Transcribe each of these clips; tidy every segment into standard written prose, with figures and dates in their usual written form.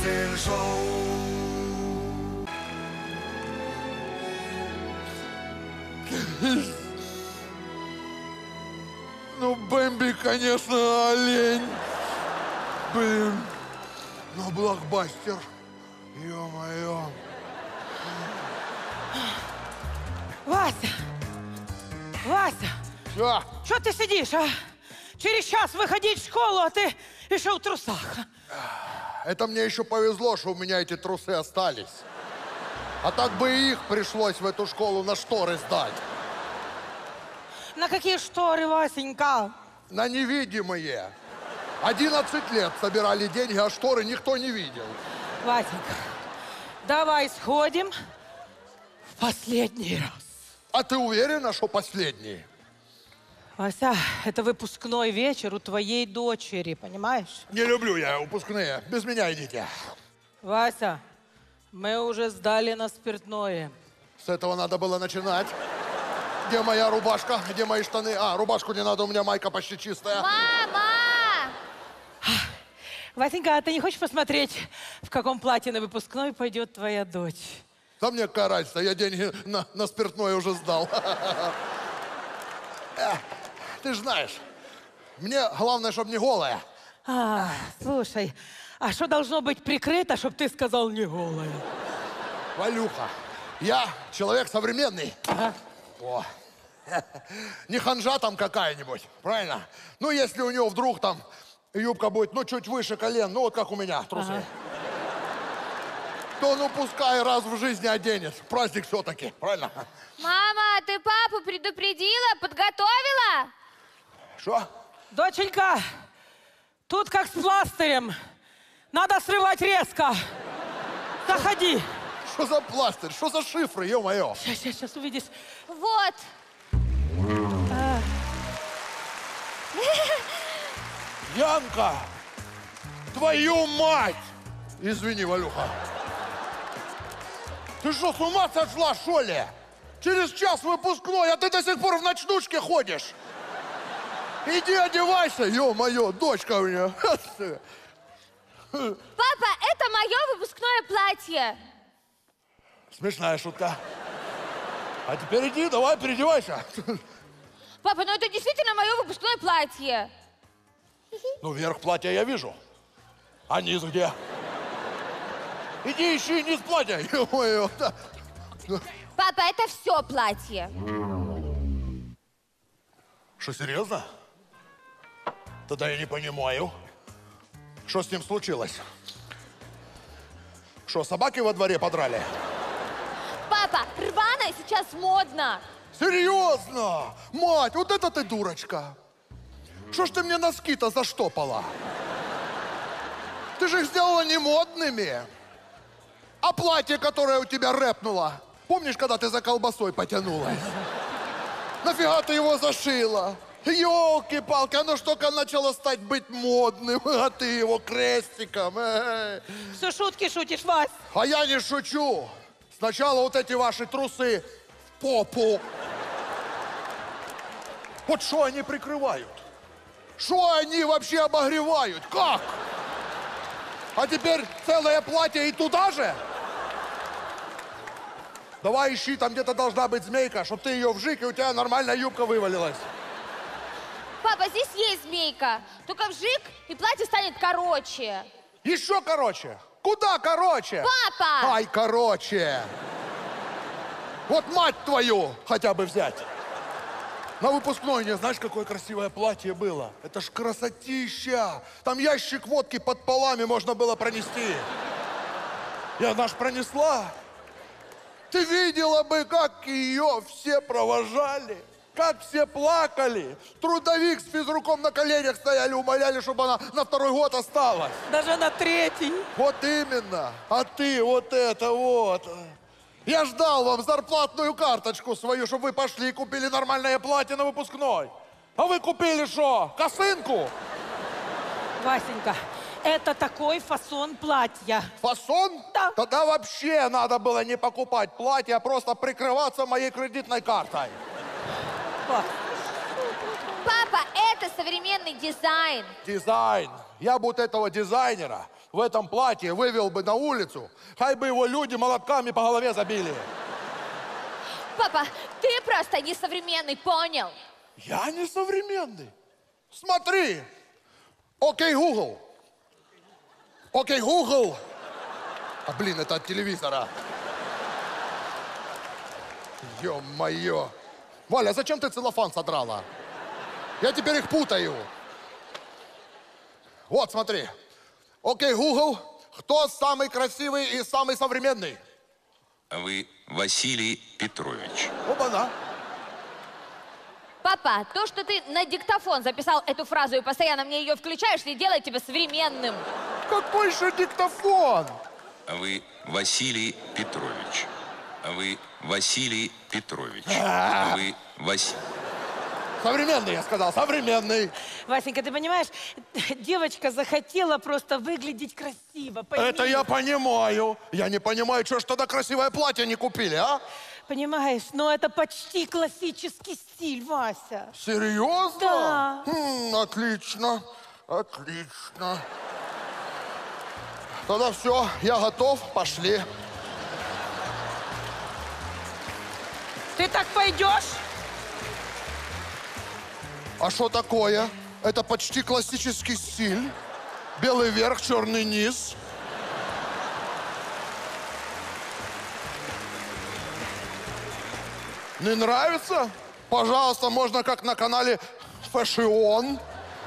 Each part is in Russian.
Шоу. Ну, Бэмби, конечно, олень. Блин. Ну, блокбастер. Ё-моё. Вася! Вася! Чё? Что ты сидишь, а? Через час выходить в школу, а ты еще в трусах. Это мне еще повезло, что у меня эти трусы остались. А так бы и их пришлось в эту школу на шторы сдать. На какие шторы, Васенька? На невидимые. 11 лет собирали деньги, а шторы никто не видел. Васенька, давай сходим в последний раз. А ты уверена, что последний? Вася, это выпускной вечер у твоей дочери, понимаешь? Не люблю я выпускные. Без меня идите. Вася, мы уже сдали на спиртное. С этого надо было начинать. Где моя рубашка? Где мои штаны? А, рубашку не надо, у меня майка почти чистая. Мама! Васенька, а ты не хочешь посмотреть, в каком платье на выпускной пойдет твоя дочь? Да мне какая разница, я деньги на спиртное уже сдал. Ты же знаешь, мне главное, чтобы не голая. Слушай, а что должно быть прикрыто, чтобы ты сказал не голая? Валюха, я человек современный. Ага. О. Не ханжа там какая-нибудь, правильно? Ну, если у него вдруг там юбка будет, ну, чуть выше колен, ну, вот как у меня, трусы. Ага. То, ну, пускай раз в жизни оденет. Праздник все-таки, правильно? Мама, ты папу предупредила, подготовила? Что? Доченька, тут как с пластырем. Надо срывать резко. Заходи. Что за пластырь? Что за шифры, ё-моё? Сейчас увидишь. Вот. Янка! Твою мать! Извини, Валюха. Ты что, с ума сошла, что ли? Через час выпускной, а ты до сих пор в ночнушке ходишь. Иди одевайся, ё-моё, дочка у меня. Папа, это мое выпускное платье. Смешная шутка. А теперь иди, давай, переодевайся. Папа, ну это действительно мое выпускное платье. Ну, верх платья я вижу. А низ где? Иди ищи низ платья. Ё-моё, да. Папа, это все платье. Что, серьезно? Тогда я не понимаю. Что с ним случилось? Что, собаки во дворе подрали? Папа, рваное сейчас модно. Серьезно? Мать, вот это ты дурочка. Что ж ты мне носки-то заштопала? Ты же их сделала не модными. А платье, которое у тебя рэпнуло, помнишь, когда ты за колбасой потянулась? Нафига ты его зашила? Ёлки-палки, оно ж только начало стать быть модным, а ты его крестиком. Все шутки шутишь, Вась. А я не шучу. Сначала вот эти ваши трусы в попу. Вот что они прикрывают? Что они вообще обогревают? Как? А теперь целое платье и туда же? Давай ищи, там где-то должна быть змейка, чтобы ты ее вжик, и у тебя нормальная юбка вывалилась. Папа, здесь есть змейка. Только вжик, и платье станет короче. Еще короче. Куда короче? Папа! Ай, короче. Вот мать твою хотя бы взять. На выпускной, не знаешь, какое красивое платье было? Это ж красотища. Там ящик водки под полами можно было пронести. Я наш пронесла. Ты видела бы, как ее все провожали. Как все плакали. Трудовик с физруком на коленях стояли, умоляли, чтобы она на второй год осталась. Даже на третий. Вот именно. А ты вот это вот. Я ждал вам зарплатную карточку свою, чтобы вы пошли и купили нормальное платье на выпускной. А вы купили что? Косынку? Васенька, это такой фасон платья. Фасон? Да. Тогда вообще надо было не покупать платье, а просто прикрываться моей кредитной картой. Вась. Папа, это современный дизайн. Дизайн. Я бы вот этого дизайнера в этом платье вывел бы на улицу, хай бы его люди молотками по голове забили. Папа, ты просто несовременный, понял? Я не современный. Смотри. Окей, Google. Окей, Google. А, блин, это от телевизора. Ё-моё. Валя, зачем ты целлофан содрала? Я теперь их путаю. Вот, смотри. Окей, Google. Кто самый красивый и самый современный? Вы Василий Петрович. Оба-на. Папа, то, что ты на диктофон записал эту фразу и постоянно мне ее включаешь, не делает тебя современным. Какой же диктофон? Вы Василий Петрович. Вы Василий Петрович. Вы Василий. Современный, я сказал, современный. Васенька, ты понимаешь, девочка захотела просто выглядеть красиво. Пойми. Это я понимаю. Я не понимаю, что ж тогда красивое платье не купили, а? Понимаешь, но это почти классический стиль, Вася. Серьезно? Да. Отлично, отлично. Тогда все, я готов, пошли. Ты так пойдешь? А что такое? Это почти классический стиль. Белый верх, черный низ. Не нравится? Пожалуйста, можно как на канале Fashion.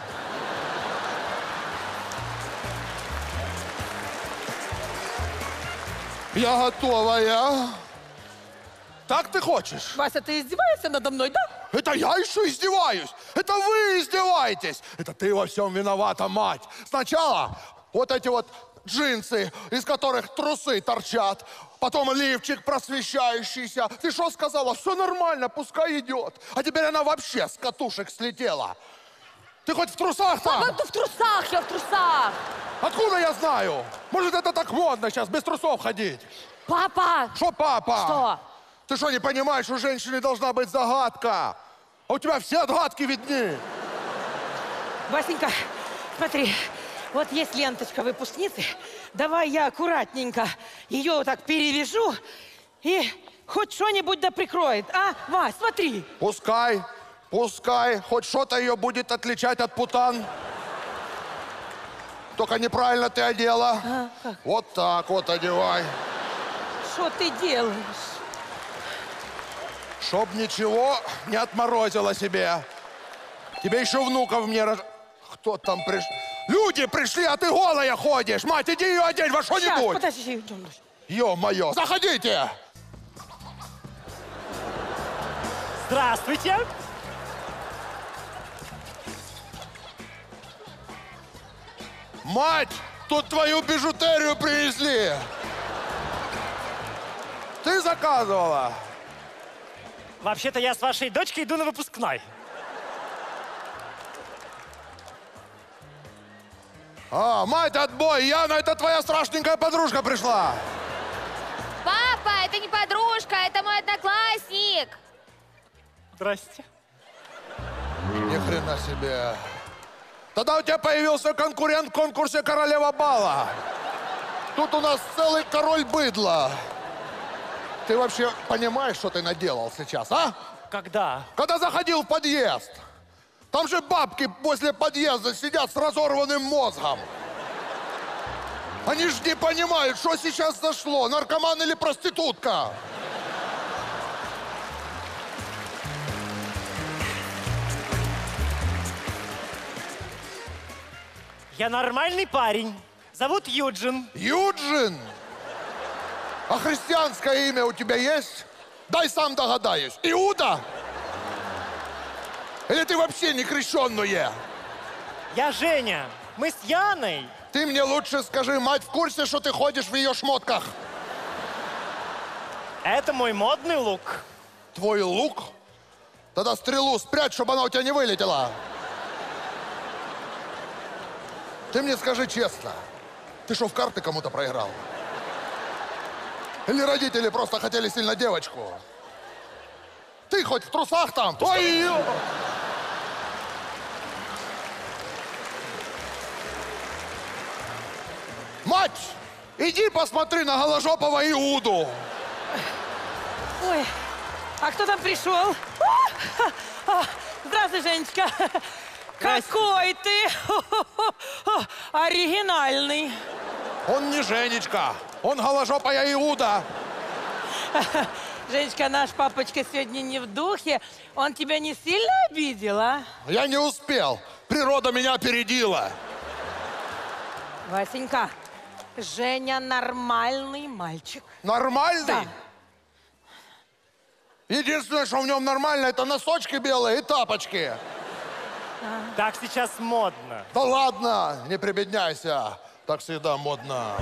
Я готовая. Так ты хочешь? Вася, ты издеваешься надо мной, да? Это я еще издеваюсь. Это вы издеваетесь. Это ты во всем виновата, мать. Сначала вот эти вот джинсы, из которых трусы торчат. Потом лифчик просвещающийся. Ты что сказала? Все нормально, пускай идет. А теперь она вообще с катушек слетела. Ты хоть в трусах там? Папа, ты в трусах, я в трусах. Откуда я знаю? Может, это так модно сейчас, без трусов ходить? Папа! Что, папа? Что? Ты что, не понимаешь, у женщины должна быть загадка? А у тебя все отгадки видны. Васенька, смотри, вот есть ленточка выпускницы. Давай я аккуратненько ее вот так перевяжу и хоть что-нибудь да прикроет. А, Вась, смотри. Пускай, пускай, хоть что-то ее будет отличать от путан. Только неправильно ты одела. Вот так вот одевай. Что ты делаешь? Чтоб ничего не отморозило себе. Тебе еще внуков мне Кто там пришел? Люди пришли, а ты голая ходишь. Мать, иди ее одень во Сейчас, что-нибудь. подожди, идем. Ё-моё. Заходите. Здравствуйте. Мать, тут твою бижутерию привезли. Ты заказывала? Вообще-то я с вашей дочкой иду на выпускной. А, мать, отбой. Яна, это твоя страшненькая подружка пришла. Папа, это не подружка, это мой одноклассник. Здрасте. Ни хрена себе. Тогда у тебя появился конкурент в конкурсе «Королева бала». Тут у нас целый король быдла. Ты вообще понимаешь, что ты наделал сейчас, а? Когда? Когда заходил в подъезд. Там же бабки после подъезда сидят с разорванным мозгом. Они же не понимают, что сейчас зашло, наркоман или проститутка. Я нормальный парень. Зовут Юджин. Юджин? А христианское имя у тебя есть? Дай сам догадаюсь. Иуда? Или ты вообще не крещенная? Я Женя. Мы с Яной. Ты мне лучше скажи, мать в курсе, что ты ходишь в ее шмотках? Это мой модный лук. Твой лук? Тогда стрелу спрячь, чтобы она у тебя не вылетела. Ты мне скажи честно, ты что, в карты кому-то проиграл? Или родители просто хотели сильно девочку? Ты хоть в трусах там? Ой! Мать, иди посмотри на голожопого Иуду. Ой, а кто там пришел? Здравствуй, Женечка. Какой ты оригинальный. Он не Женечка, он голожопая Иуда. Женечка, наш папочка сегодня не в духе. Он тебя не сильно обидел, а? Я не успел, природа меня опередила. Васенька, Женя нормальный мальчик. Нормальный? Да. Единственное, что в нем нормально, это носочки белые и тапочки. Так сейчас модно. Да ладно, не прибедняйся. Так всегда модно.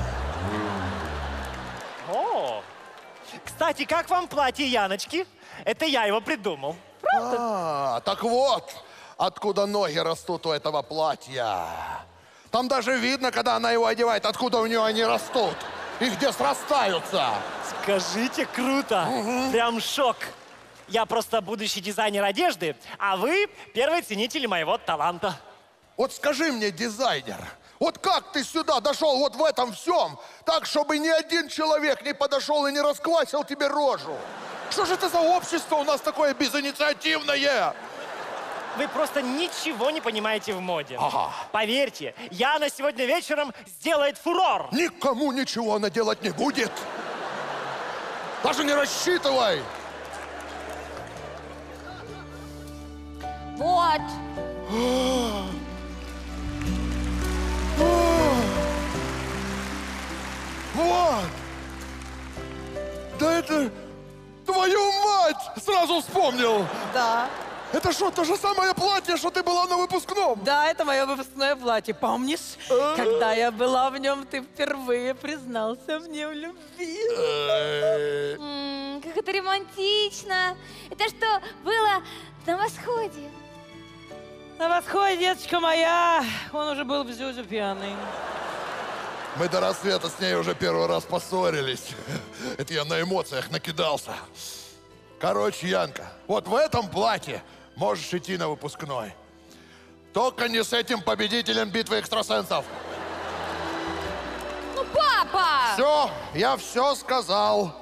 О! Кстати, как вам платье Яночки? Это я его придумал. Так вот, откуда ноги растут у этого платья. Там даже видно, когда она его одевает, откуда у нее они растут. И где срастаются. Скажите, круто. Прям шок. Я просто будущий дизайнер одежды, а вы первый ценитель моего таланта. Вот скажи мне, дизайнер, вот как ты сюда дошел вот в этом всем, так, чтобы ни один человек не подошел и не расквасил тебе рожу? Что же это за общество у нас такое безинициативное? Вы просто ничего не понимаете в моде. Ага. Поверьте, Яна сегодня вечером сделает фурор. Никому ничего она делать не будет. Даже не рассчитывай. Вот. Вот. Да это твою мать! Сразу вспомнил. Да. Это что, то же самое платье, что ты была на выпускном? Да, это мое выпускное платье. Помнишь, когда я была в нем, ты впервые признался мне в любви. Как это романтично. Это что, было на восходе? На восходе, деточка моя, он уже был в Зюзю пьяный. Мы до рассвета с ней уже первый раз поссорились. Это я на эмоциях накидался. Короче, Янка, вот в этом платье можешь идти на выпускной. Только не с этим победителем битвы экстрасенсов. Ну, папа! Все, я все сказал.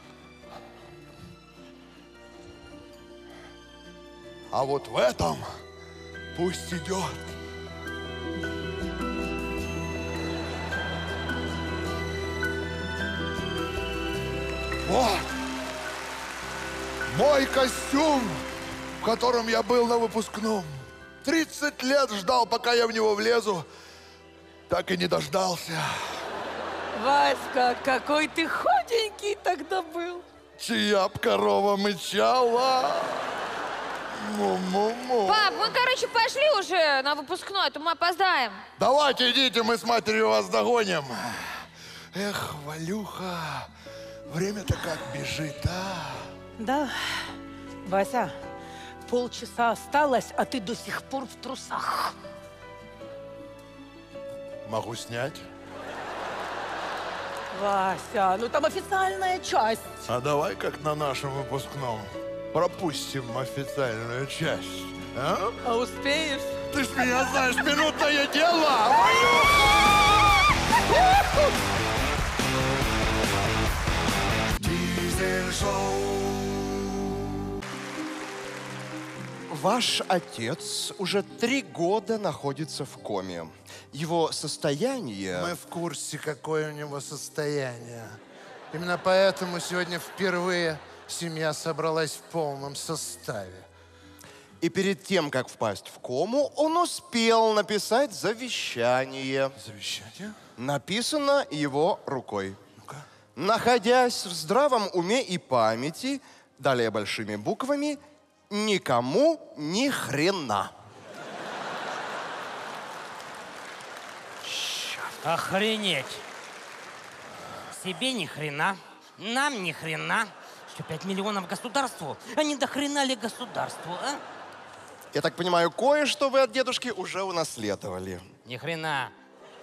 А вот в этом пусть идет. Вот. Мой костюм, в котором я был на выпускном. 30 лет ждал, пока я в него влезу. Так и не дождался. Васька, какой ты худенький тогда был. Чья б корова мычала. Му-му-му. Пап, мы, короче, пошли уже на выпускной, а то мы опоздаем. Давайте идите, мы с матерью вас догоним. Эх, Валюха, время-то как бежит, а? Да, Вася, полчаса осталось, а ты до сих пор в трусах. Могу снять? Вася, ну там официальная часть. А давай как на нашем выпускном. Пропустим официальную часть. А? А успеешь? Ты ж меня знаешь, минутное дело! Ваш отец уже 3 года находится в коме. Его состояние... Мы в курсе, какое у него состояние. Именно поэтому сегодня впервые семья собралась в полном составе. И перед тем, как впасть в кому, он успел написать завещание. Завещание? Написано его рукой. Находясь в здравом уме и памяти, далее большими буквами, никому ни хрена. Охренеть. Себе ни хрена, нам ни хрена. Что, 5 миллионов государству? А не до хрена ли государству, а? Я так понимаю, кое-что вы от дедушки уже унаследовали. Ни хрена.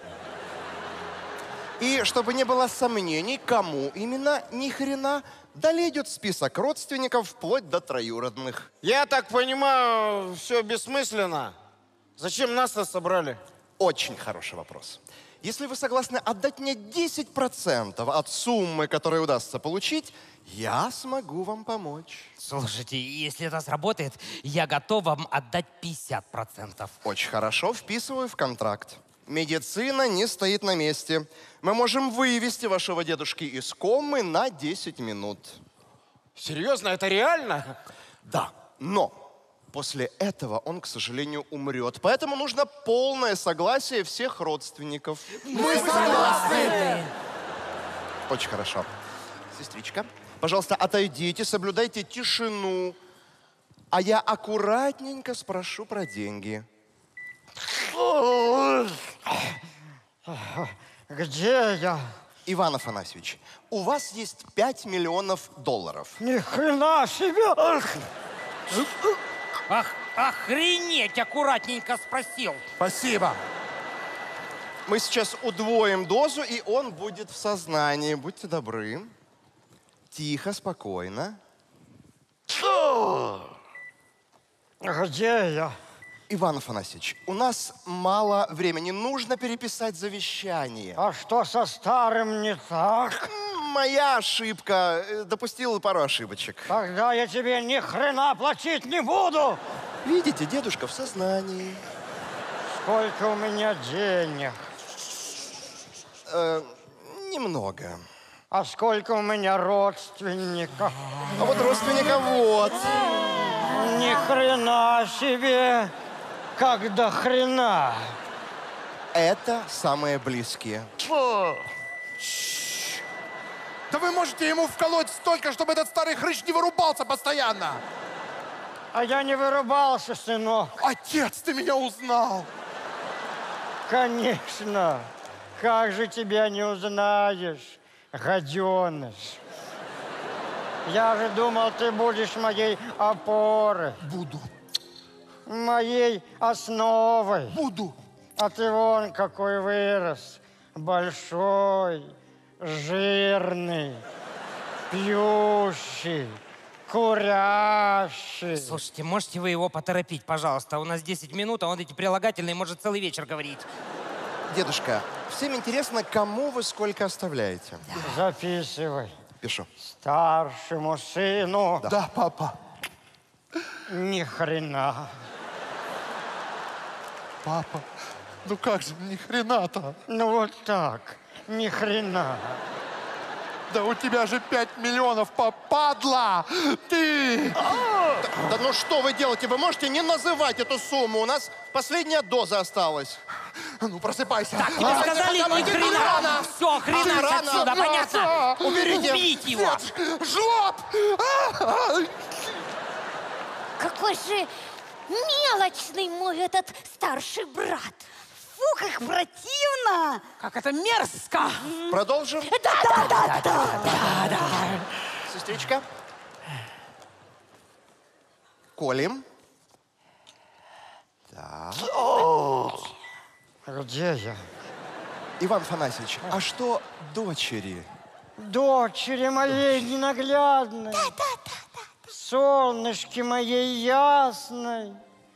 И чтобы не было сомнений, кому именно ни хрена, далее идет список родственников вплоть до троюродных. Я так понимаю, все бессмысленно. Зачем нас-то собрали? Очень хороший вопрос. Если вы согласны отдать мне 10% от суммы, которую удастся получить, я смогу вам помочь. Слушайте, если это сработает, я готов вам отдать 50%. Очень хорошо, вписываю в контракт. Медицина не стоит на месте. Мы можем вывести вашего дедушки из комы на 10 минут. Серьезно, это реально? Да, но после этого он, к сожалению, умрет. Поэтому нужно полное согласие всех родственников. Мы согласны! Очень хорошо. Сестричка, пожалуйста, отойдите, соблюдайте тишину. А я аккуратненько спрошу про деньги. Где я? Иван Афанасьевич, у вас есть 5 миллионов долларов. Ни хрена себе! Охренеть, аккуратненько спросил. Спасибо. Мы сейчас удвоим дозу, и он будет в сознании. Будьте добры. Тихо, спокойно. Где я? Иван Афанасьевич, у нас мало времени. Нужно переписать завещание. А что со старым не так? Моя ошибка. Допустил пару ошибочек. Тогда я тебе ни хрена платить не буду. Видите, дедушка в сознании. Сколько у меня денег? Немного. А сколько у меня родственников? А вот родственников вот. Ни хрена себе! Как до хрена! Это самые близкие. Да вы можете ему вколоть столько, чтобы этот старый хрыч не вырубался постоянно. А я не вырубался, сынок. Отец, ты меня узнал. Конечно. Как же тебя не узнаешь, гаденыш? Я же думал, ты будешь моей опорой. Буду. Моей основой. Буду. А ты вон какой вырос. Большой, жирный, пьющий, курящий. Слушайте, можете вы его поторопить, пожалуйста? У нас 10 минут, а он эти прилагательные может целый вечер говорить. Дедушка, всем интересно, кому вы сколько оставляете? Записывай. Пишу. Старшему сыну. Да, папа. Ни хрена. Папа, ну как же, ни хрена-то. Ну вот так, ни хрена. Да у тебя же 5 миллионов, падла! Ты! Да ну что вы делаете? Вы можете не называть эту сумму? У нас последняя доза осталась. Ну, просыпайся. Так, тебе сказали, ни хрена. Все, хрена рано. отсюда, понятно? Уберите. Уберите его. Жлоб! Какой же мелочный мой этот старший брат. Фу, как противно. Как это мерзко! Продолжим? Да. Сестричка. Колем. Так. Где я? Иван Афанасьевич, а что дочери? Дочери моей ненаглядной. Солнышки моей ясной.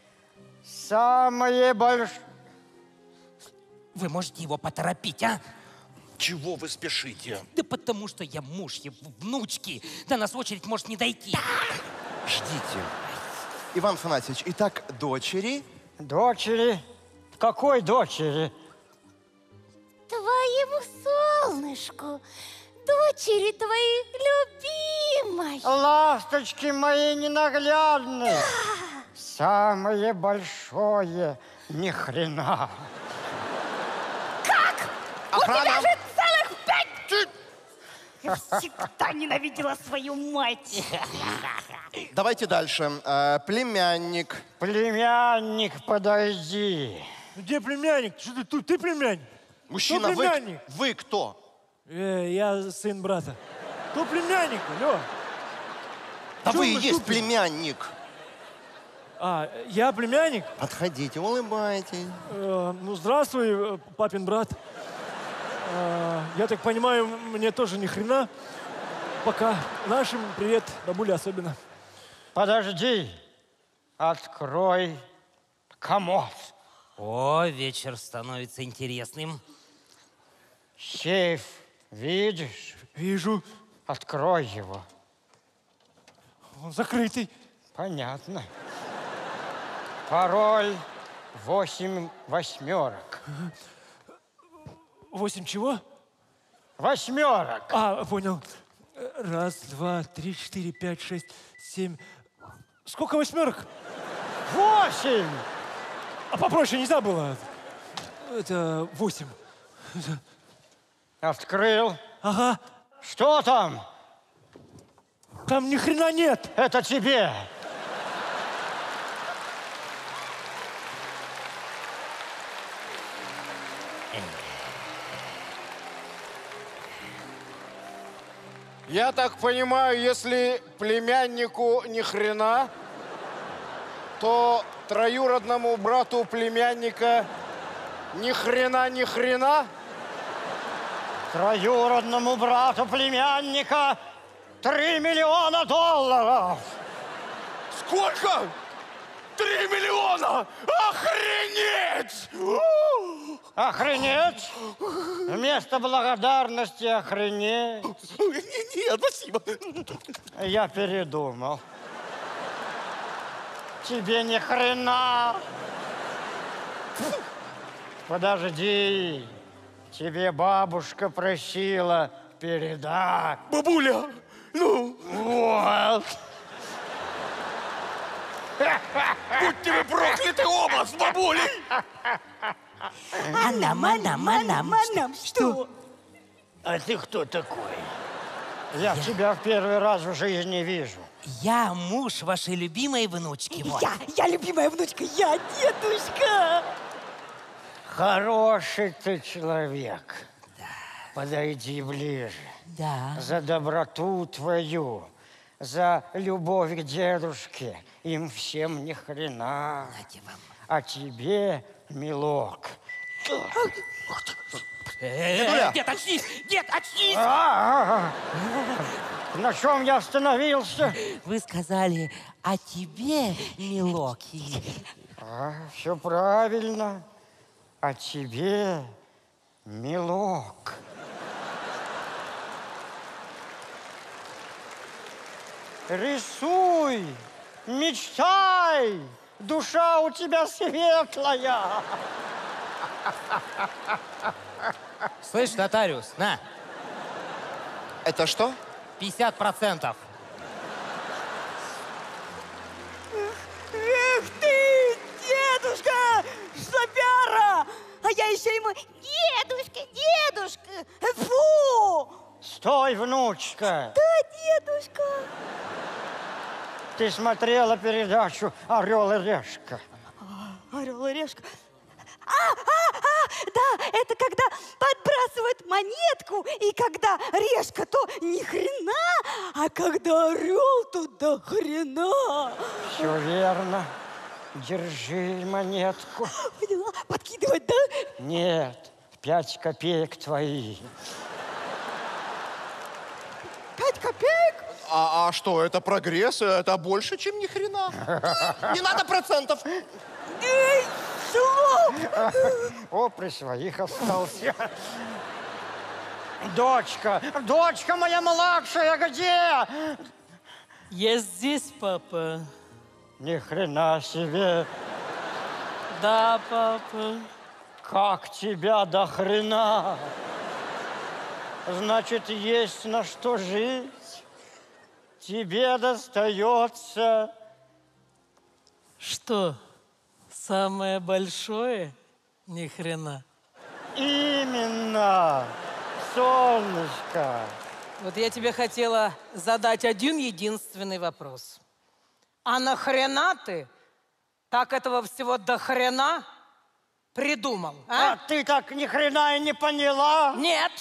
Самое большое. Вы можете его поторопить, а? Чего вы спешите? Да потому что я муж его внучки. До нас очередь может не дойти. Ждите. Иван Афанасьевич, итак, дочери? Дочери? Какой дочери? Твоему солнышку, дочери твоей любимой. Ласточки мои ненаглядные. Самое большое ни хрена. Охрана! Целых 5! Я всегда ненавидела свою мать. Давайте дальше. Племянник. Племянник, подойди. Где племянник? Что ты, ты племянник? Мужчина, Кто племянник? вы кто? Я сын брата. Кто племянник, алло? Да Чё вы и мы есть тупим? племянник. А, я племянник? Подходите, улыбайтесь. Ну, здравствуй, папин брат. Я так понимаю, мне тоже ни хрена. Пока. Нашим привет, бабуля особенно. Подожди. Открой комод. О, вечер становится интересным. Сейф видишь? Вижу. Открой его. Он закрытый. Понятно. Пароль 8 восьмерок. 8 чего? Восьмерок. А, понял. 1, 2, 3, 4, 5, 6, 7. Сколько восьмерок? 8. А попроще нельзя было? Это 8. Открыл. Ага. Что там? Там ни хрена нет. Это тебе. Я так понимаю, если племяннику ни хрена, то троюродному брату племянника ни хрена, ни хрена? Троюродному брату племянника 3 миллиона долларов. Сколько? 3 миллиона! Охренеть! Охренеть? Вместо благодарности охренеть. Нет, спасибо. Я передумал. Тебе ни хрена. Подожди. Тебе бабушка просила передать. Бабуля, ну? Вот. Будьте вы прокляты оба с бабулей! А нам что? А ты кто такой? Я тебя в первый раз в жизни вижу. Я муж вашей любимой внучки. Вот. Я любимая внучка, я дедушка. Хороший ты человек. Да. Подойди ближе. Да. За доброту твою, за любовь к дедушке. Им всем ни хрена. А тебе, милок. Дед, очнись! Дед, очнись! На чем я остановился? Вы сказали, а тебе, милок. Все правильно. А тебе, милок. Рисуй, мечтай, душа у тебя светлая. Слышь, нотариус, на. Это что? 50%. Эх ты, дедушка, слабяра! А я еще ему, дедушка, фу! Стой, внучка. Да, дедушка. Ты смотрела передачу «Орел и решка». Орел и решка. Да, это когда подбрасывают монетку, и когда решка, то ни хрена, а когда орел, то до хрена. Все верно. Держи монетку. Поняла? Подкидывать, да? Нет, 5 копеек твои. 5 копеек? А что, это прогресс? Это больше, чем ни хрена. Не надо процентов. Эй, слов! О, при своих остался. Дочка моя младшая, где? Я здесь, папа. Ни хрена себе. Да, папа. Как тебя до хрена? Значит, есть на что жить. Тебе достается. Что, самое большое? Ни хрена. Именно, солнышко. Вот я тебе хотела задать один единственный вопрос. А нахрена ты так этого всего до хрена придумал? А ты так ни хрена и не поняла? Нет.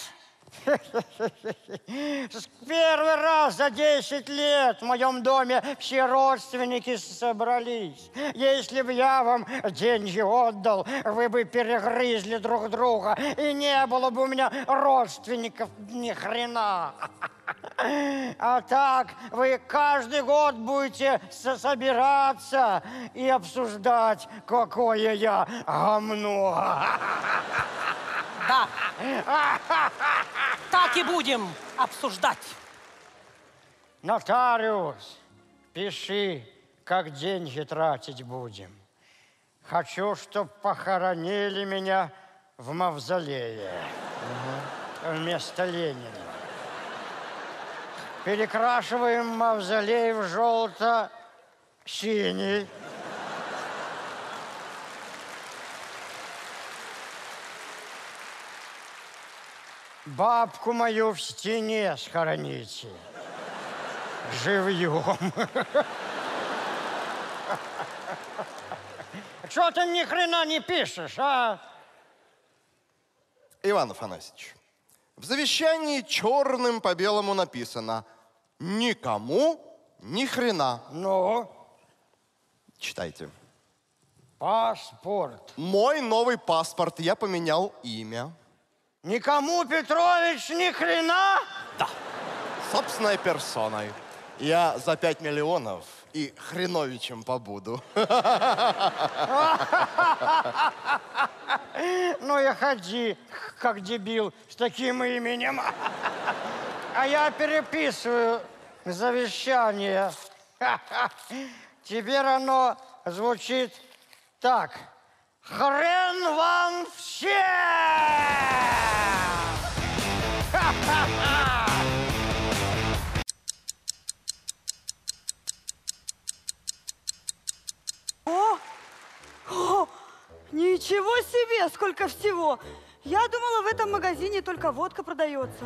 Первый раз за 10 лет в моем доме все родственники собрались. Если бы я вам деньги отдал, вы бы перегрызли друг друга, и не было бы у меня родственников ни хрена. А так вы каждый год будете собираться и обсуждать, какое я гамно. Да. Так и будем обсуждать. Нотариус, пиши, как деньги тратить будем. Хочу, чтоб похоронили меня в мавзолее вместо Ленина. Перекрашиваем мавзолей в желто-синий. Бабку мою в стене схороните. Живьем. Что ты ни хрена не пишешь, а? Иван Афанасьевич, в завещании черным по белому написано «Никому ни хрена». Ну? Читайте. Паспорт. Мой новый паспорт, я поменял имя. Никому, Петрович, ни хрена? Да. Собственной персоной. Я за 5 миллионов и хреновичем побуду. Ну и ходи, как дебил, с таким именем. А я переписываю завещание. Теперь оно звучит так. Хрен вам всем! О, ничего себе, сколько всего! Я думала, в этом магазине только водка продается.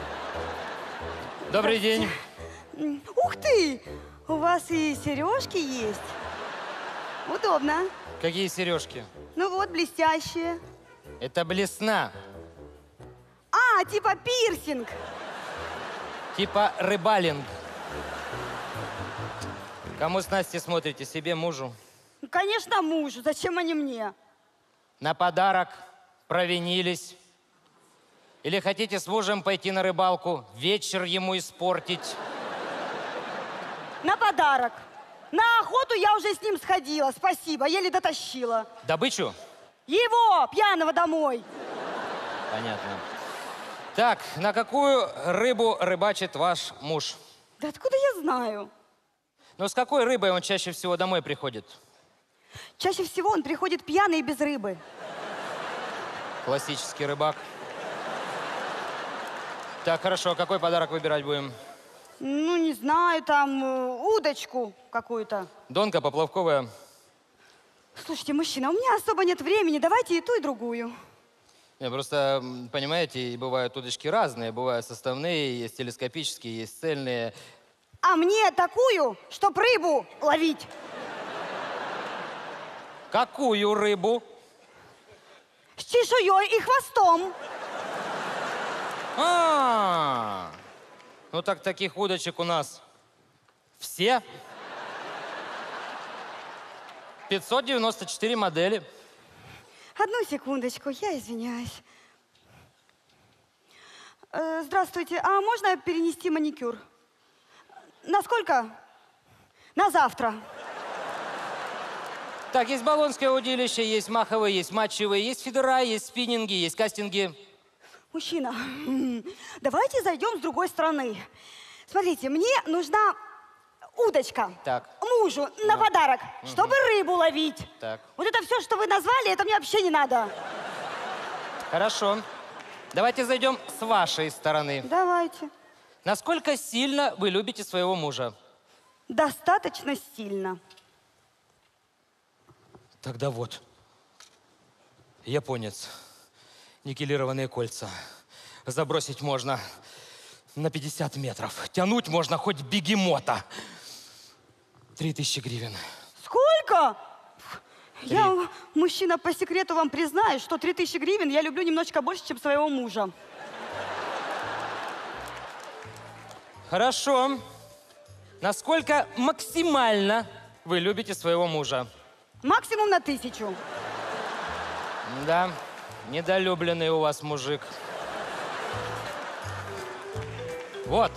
Добрый день. Ух ты! У вас и сережки есть. Удобно. Какие сережки? Ну вот, блестящие. Это блесна. А, типа пирсинг. Типа рыбалинг. Кому с Настей смотрите? Себе, мужу? Ну, конечно, мужу. Зачем они мне? На подарок провинились? Или хотите с мужем пойти на рыбалку, вечер ему испортить? На подарок. На охоту я уже с ним сходила, спасибо, еле дотащила. Добычу? Его, пьяного, домой. Понятно. Так, на какую рыбу рыбачит ваш муж? Да откуда я знаю? Ну, с какой рыбой он чаще всего домой приходит? Чаще всего он приходит пьяный и без рыбы. Классический рыбак. Так, хорошо, какой подарок выбирать будем? Ну, не знаю, там удочку какую-то. Донка, поплавковая. Слушайте, мужчина, у меня особо нет времени, давайте и ту, и другую. Не, просто, понимаете, бывают удочки разные. Бывают составные, есть телескопические, есть цельные. А мне такую, чтоб рыбу ловить. Какую рыбу? С чешуей и хвостом. Ну так таких удочек у нас все. 594 модели. Одну секундочку, я извиняюсь. Здравствуйте, а можно перенести маникюр? На сколько? На завтра. Так, есть Болонское удилище, есть маховые, есть матчевые, есть фидера, есть спиннинги, есть кастинги. Мужчина, давайте зайдем с другой стороны. Смотрите, мне нужна удочка. Так. Мужу на подарок, чтобы рыбу ловить. Так. Вот это все, что вы назвали, это мне вообще не надо. Хорошо. Давайте зайдем с вашей стороны. Давайте. Насколько сильно вы любите своего мужа? Достаточно сильно. Тогда вот. Японец. Никелированные кольца. Забросить можно на 50 метров. Тянуть можно хоть бегемота. 3000 гривен. Сколько? Я, мужчина, по секрету вам признаюсь, что 3000 гривен я люблю немножечко больше, чем своего мужа. Хорошо. Насколько максимально вы любите своего мужа? Максимум на 1000. Да, недолюбленный у вас мужик. Вот.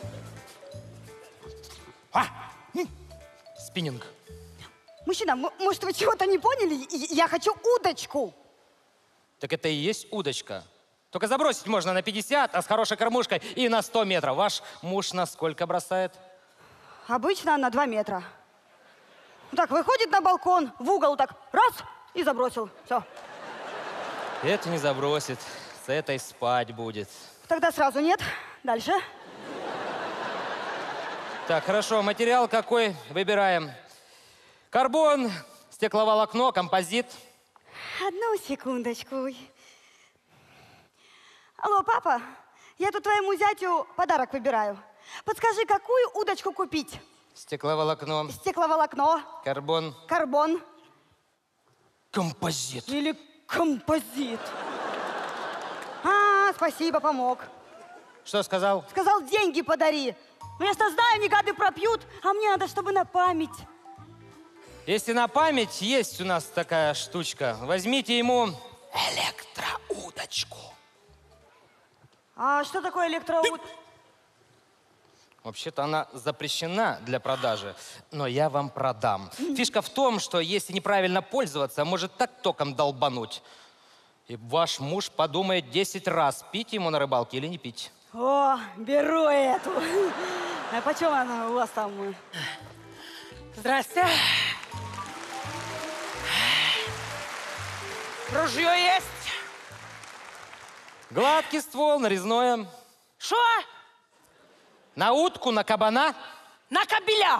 Спиннинг. Мужчина, может, вы чего-то не поняли? Я хочу удочку. Так это и есть удочка. Только забросить можно на 50, а с хорошей кормушкой и на 100 метров. Ваш муж на сколько бросает? Обычно на 2 метра. Так, выходит на балкон, в угол так, раз, и забросил. Все. Это не забросит. С этой спать будет. Тогда сразу нет. Дальше. Так, хорошо. Материал какой? Выбираем. Карбон, стекловолокно, композит. Одну секундочку. Алло, папа, я тут твоему зятю подарок выбираю. Подскажи, какую удочку купить? Стекловолокно. Стекловолокно. Карбон. Карбон. Композит. Или композит. А, спасибо, помог. Что сказал? Сказал, деньги подари. Ну, я что знаю, они гады пропьют, а мне надо, чтобы на память. Если на память, есть у нас такая штучка. Возьмите ему электроудочку. А что такое электроуд? Вообще-то она запрещена для продажи, но я вам продам. Фишка в том, что если неправильно пользоваться, может так током долбануть. И ваш муж подумает 10 раз, пить ему на рыбалке или не пить. О, беру эту. А почем она у вас там? Здрасте. Ружье есть? Гладкий ствол, нарезное. Шо? На утку, на кабана. На кобеля.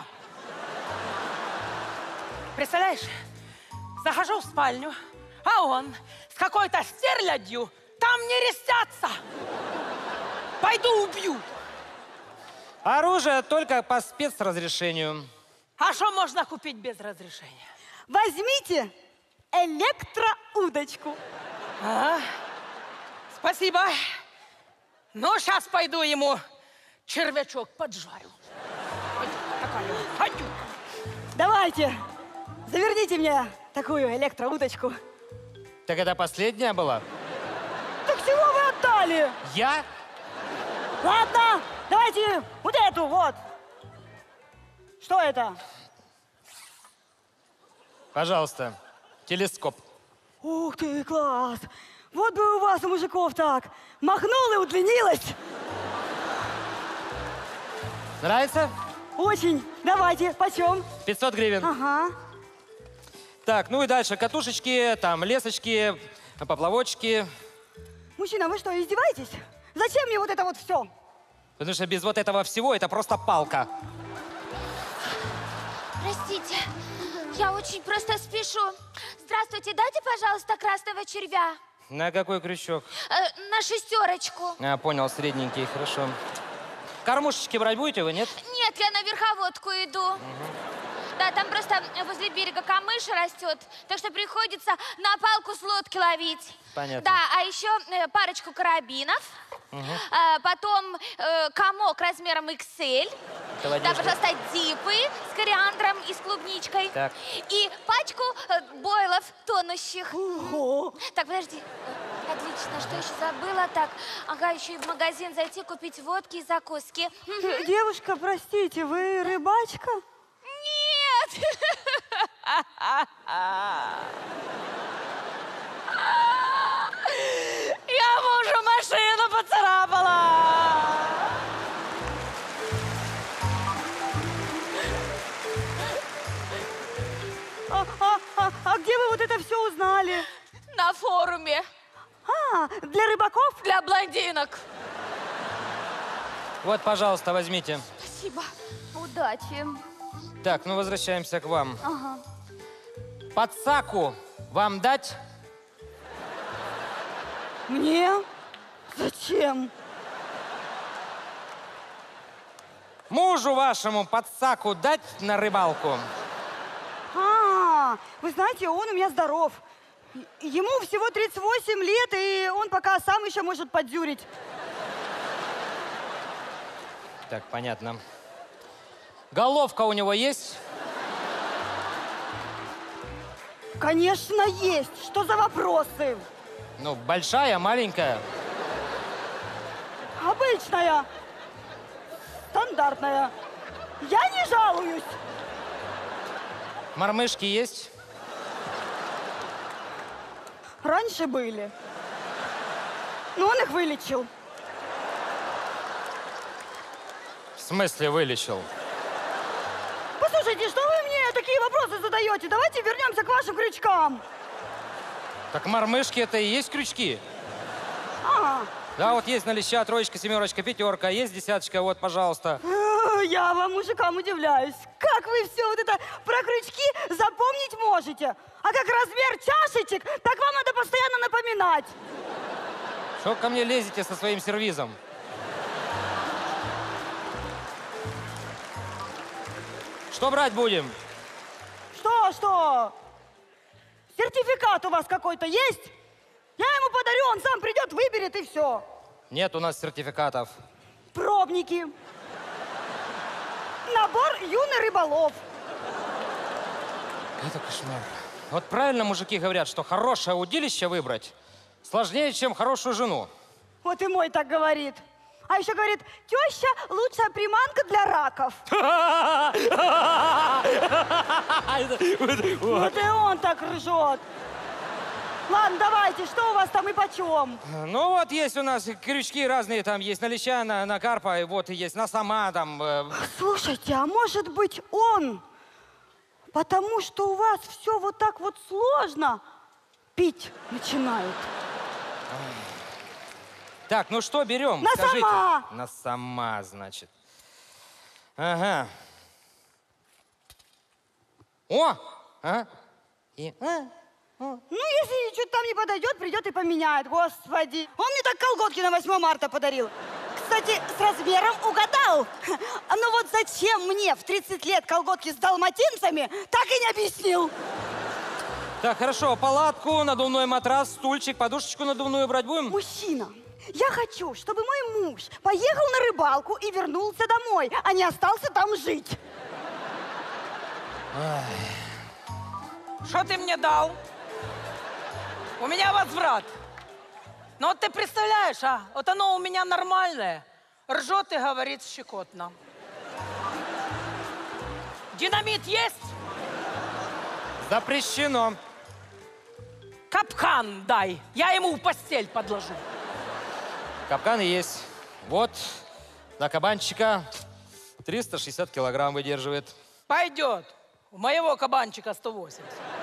Представляешь, захожу в спальню, а он с какой-то стерлядью там не рестятся. Пойду убью. Оружие только по спецразрешению. А что можно купить без разрешения? Возьмите электроудочку. Ага. Спасибо. Ну, сейчас пойду ему червячок поджарю. Пойду. Давайте, заверните мне такую электроудочку. Так это последняя была? Так чего вы отдали? Я? Ладно, давайте вот эту вот. Что это? Пожалуйста, телескоп. Ух ты, класс. Вот бы у вас, у мужиков, так. Махнул и удлинилось. Нравится? Очень. Давайте, почем? 500 гривен. Ага. Так, ну и дальше катушечки, там лесочки, поплавочки. Мужчина, вы что, издеваетесь? Зачем мне вот это вот все? Потому что без вот этого всего это просто палка. Простите, я очень просто спешу. Здравствуйте, дайте, пожалуйста, красного червя. На какой крючок? На 6. А, понял, средненький, хорошо. Кормушечки брать будете вы, нет? Нет, я на верховодку иду. Да, там просто возле берега камыш растет, так что приходится на палку с лодки ловить. Понятно. Да, а еще парочку карабинов, потом комок размером XL, да, пожалуйста, дипы с кориандром и с клубничкой. Так. И пачку бойлов тонущих. Ого. Так, подожди. Отлично, что еще забыла? Так, ага, еще и в магазин зайти, купить водки и закуски. Девушка, простите, вы рыбачка? Нет! Я мужу машину поцарапала. А где вы вот это все узнали? На форуме. А, для рыбаков? Для блондинок. Вот, пожалуйста, возьмите. Спасибо. Удачи. Так, ну возвращаемся к вам. Ага. Подсаку вам дать? Мне? Зачем? Мужу вашему подсаку дать на рыбалку? А, вы знаете, он у меня здоров. Ему всего 38 лет, и он пока сам еще может поддюрить. Так, понятно. Головка у него есть? Конечно, есть. Что за вопросы? Ну, большая, маленькая? Обычная. Стандартная. Я не жалуюсь. Мормышки есть? Раньше были. Но он их вылечил. В смысле вылечил? Послушайте, что вы мне такие вопросы задаете? Давайте вернемся к вашим крючкам. Так мормышки это и есть крючки. Ага. Да, вот есть на леща, троечка, семерочка, пятерка, есть десяточка, вот, пожалуйста. Я вам, мужикам, удивляюсь. Как вы все вот это про крючки запомнить можете? А как размер чашечек, так вам надо постоянно напоминать. Что ко мне лезете со своим сервизом? Что брать будем? Что? Сертификат у вас какой-то есть? Я ему подарю, он сам придет, выберет и все. Нет у нас сертификатов. Пробники. Набор юный рыболов. Это кошмар. Вот правильно мужики говорят, что хорошее удилище выбрать сложнее, чем хорошую жену. Вот и мой так говорит. А еще говорит, теща лучшая приманка для раков. Вот и он так ржет. Ладно, давайте, что у вас там и почем? Ну вот есть у нас крючки разные, там есть на леща, на карпа, и вот есть на сама там. Слушайте, а может быть он, потому что у вас все вот так вот сложно, пить начинает? Так, ну что берем? На Скажите. сама. На сама, значит. Ага. О! А? И... Ну, если что-то там не подойдет, придет и поменяет. Господи. Он мне так колготки на 8 марта подарил. Кстати, с размером угадал. Ну вот зачем мне в 30 лет колготки с далматинцами, так и не объяснил. Так, хорошо. Палатку, надувной матрас, стульчик, подушечку надувную брать будем? Мужчина, я хочу, чтобы мой муж поехал на рыбалку и вернулся домой, а не остался там жить. Что ты мне дал? У меня возврат. Ну вот ты представляешь, а? Вот оно у меня нормальное. Ржет и говорит щекотно. Динамит есть? Запрещено. Капкан дай. Я ему в постель подложу. Капкан есть. Вот, на кабанчика 360 килограмм выдерживает. Пойдет. У моего кабанчика 180.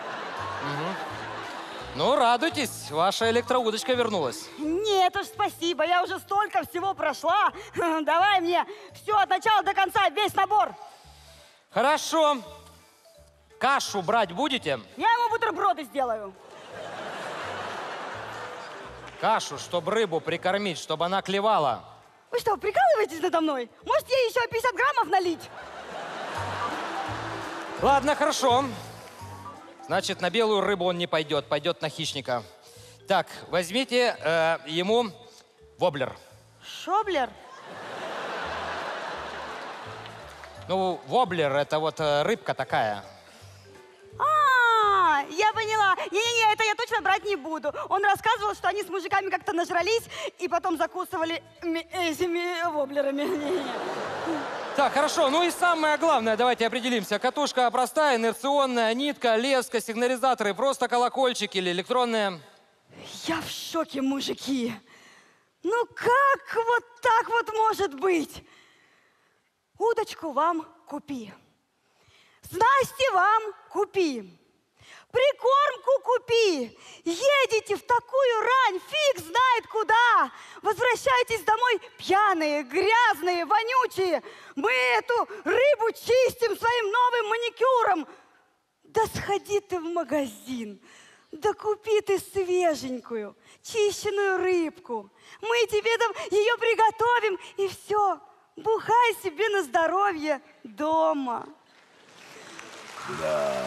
Ну, радуйтесь, ваша электроудочка вернулась. Нет уж, спасибо, я уже столько всего прошла. Давай мне все от начала до конца, весь набор. Хорошо. Кашу брать будете? Я ему бутерброды сделаю. Кашу, чтобы рыбу прикормить, чтобы она клевала. Вы что, прикалываетесь надо мной? Может, ей еще 50 граммов налить? Ладно, хорошо. Значит, на белую рыбу он не пойдет, пойдет на хищника. Так, возьмите ему воблер. Шоблер? Ну, воблер — это вот рыбка такая. Я поняла. Не-не-не, это я точно брать не буду. Он рассказывал, что они с мужиками как-то нажрались и потом закусывали этими воблерами. Не-не-не. Так, хорошо. Ну и самое главное, давайте определимся. Катушка простая, инерционная, нитка, леска, сигнализаторы, просто колокольчик или электронная. Я в шоке, мужики. Ну как вот так вот может быть? Удочку вам купи. Снасти вам купи. Прикормку купи. Едете в такую рань, фиг знает куда. Возвращайтесь домой пьяные, грязные, вонючие. Мы эту рыбу чистим своим новым маникюром. Да сходи ты в магазин. Да купи ты свеженькую, чищенную рыбку. Мы тебе там ее приготовим, и все. Бухай себе на здоровье дома. Да.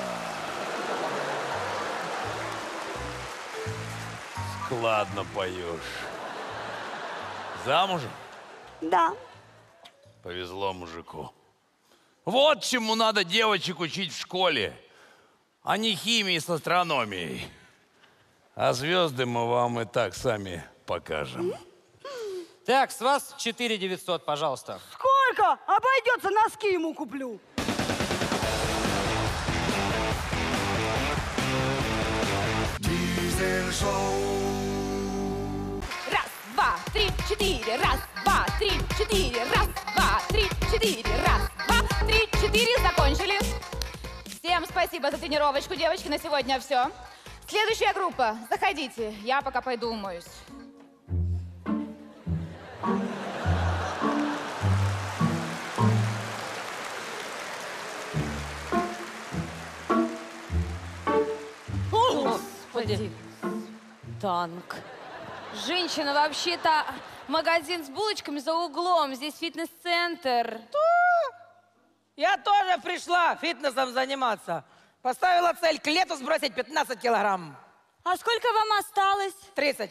Складно поешь. Замужем? Да. Повезло мужику. Вот чему надо девочек учить в школе, а не химией с астрономией. А звезды мы вам и так сами покажем. Так, с вас 4900, пожалуйста. Сколько? Обойдется, носки ему куплю. Раз, два, четыре. Раз, два, три, четыре. Раз, два, три, четыре. Раз, два, три, четыре. Закончили. Всем спасибо за тренировочку, девочки. На сегодня все. Следующая группа. Заходите. Я пока пойду умоюсь. Господи. Танк. Женщина, вообще-то магазин с булочками за углом. Здесь фитнес-центр. Я тоже пришла фитнесом заниматься. Поставила цель к лету сбросить 15 килограмм. А сколько вам осталось? 30.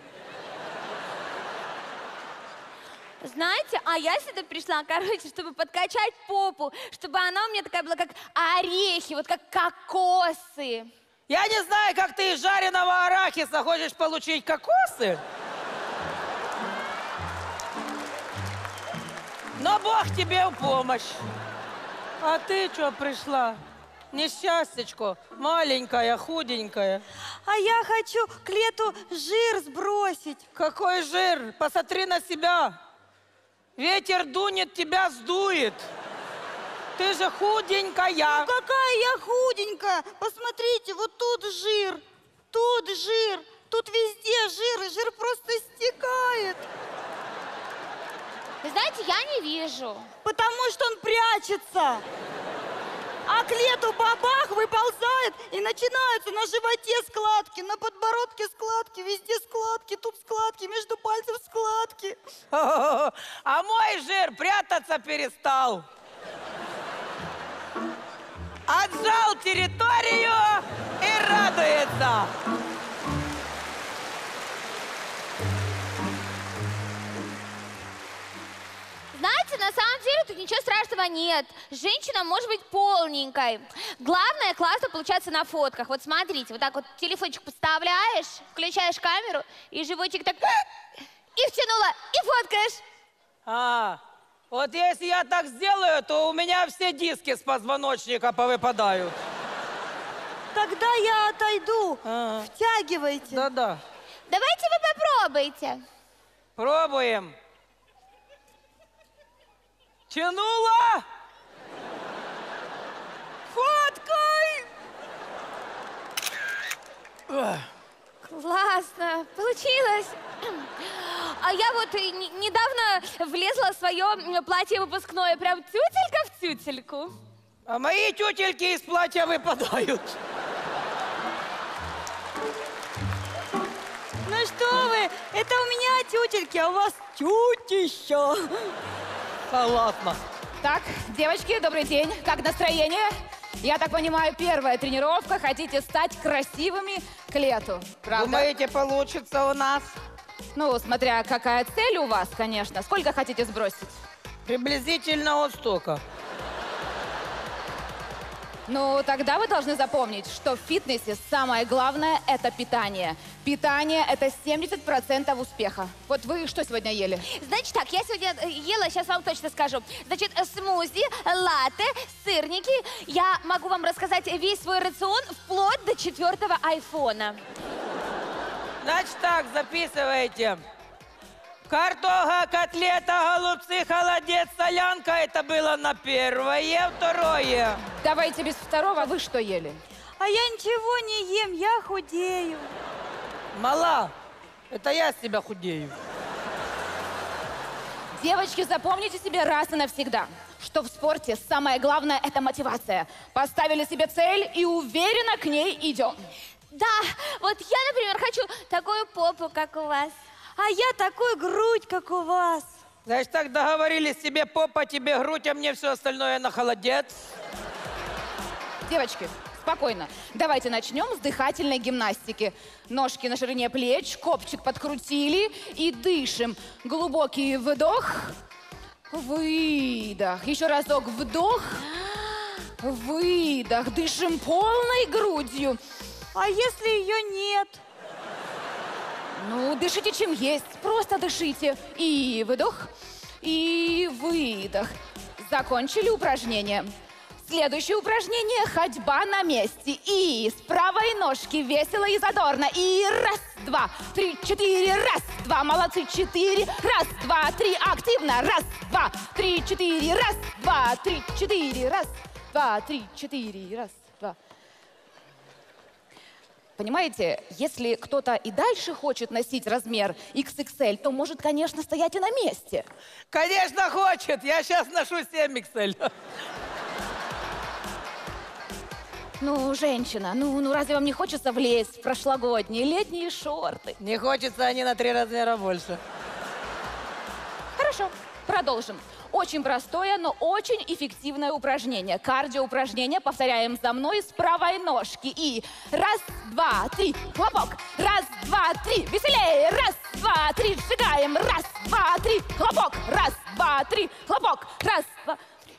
Знаете, а я сюда пришла, короче, чтобы подкачать попу, чтобы она у меня такая была, как орехи, вот как кокосы. Я не знаю, как ты из жареного арахиса хочешь получить кокосы. Но Бог тебе в помощь. А ты что пришла? Несчастечко, маленькая, худенькая. А я хочу к лету жир сбросить. Какой жир? Посмотри на себя. Ветер дунет, тебя сдует. Ты же худенькая. Ну какая я худенькая. Посмотрите, вот тут жир, тут везде жир, и жир просто стекает. Вы знаете, я не вижу. Потому что он прячется. А к лету бабах выползает, и начинаются на животе складки, на подбородке складки, везде складки, тут складки, между пальцев складки. А мой жир прятаться перестал. Отжал территорию и радуется. Знаете, на самом деле тут ничего страшного нет. Женщина может быть полненькой. Главное, классно получаться на фотках. Вот смотрите, вот так вот телефончик подставляешь, включаешь камеру, и животик так и втянула, и фоткаешь. Вот если я так сделаю, то у меня все диски с позвоночника повыпадают. Тогда я отойду. Втягивайте. Да-да. Давайте вы попробуйте. Пробуем. Тянула! Фоткай! Классно, получилось. А я вот недавно влезла в свое платье выпускное, прям тютелька в тютельку. А мои тютельки из платья выпадают. Ну что вы, это у меня тютельки, а у вас тютища. Согласна. Так, девочки, добрый день. Как настроение? Я так понимаю, первая тренировка. Хотите стать красивыми к лету, правда? Думаете, получится у нас? Ну, смотря какая цель у вас, конечно. Сколько хотите сбросить? Приблизительно вот столько. Ну, тогда вы должны запомнить, что в фитнесе самое главное – это питание. Питание – это 70% успеха. Вот вы что сегодня ели? Значит так, я сегодня ела, сейчас вам точно скажу. Значит, смузи, латте, сырники. Я могу вам рассказать весь свой рацион вплоть до 4-го айфона. Значит так, записывайте. Картоха, котлета, голубцы, холодец, солянка. Это было на первое, второе. Давайте без второго. Вы что ели? А я ничего не ем, я худею. Мала, это я с тебя худею. Девочки, запомните себе раз и навсегда, что в спорте самое главное – это мотивация. Поставили себе цель и уверенно к ней идем. Да, вот я, например, хочу такую попу, как у вас. А я такую грудь, как у вас. Значит, так договорились, себе попа, тебе грудь, а мне все остальное на холодец. Девочки, спокойно. Давайте начнем с дыхательной гимнастики. Ножки на ширине плеч, копчик подкрутили и дышим. Глубокий вдох, выдох. Еще разок вдох, выдох. Дышим полной грудью. А если ее нет? Ну, дышите чем есть, просто дышите. И выдох, и выдох. Закончили упражнение. Следующее упражнение – ходьба на месте. И с правой ножки весело и задорно. И раз, два, три, четыре, раз, два, молодцы, четыре, раз, два, три, активно, раз, два, три, четыре, раз, два, три, четыре, раз, два, три, четыре, раз, два. Понимаете, если кто-то и дальше хочет носить размер XXL, то может, конечно, стоять и на месте. Конечно, хочет. Я сейчас ношу 7XL. Ну, женщина, ну разве вам не хочется влезть в прошлогодние летние шорты? Не хочется, они на 3 размера больше. Хорошо, продолжим. Очень простое, но очень эффективное упражнение. Кардиоупражнение. Повторяем за мной с правой ножки. И раз, два, три, хлопок. Раз, два, три, веселее. Раз, два, три, сжигаем. Раз, два, три, хлопок. Раз, два, три, хлопок. Раз, два, три.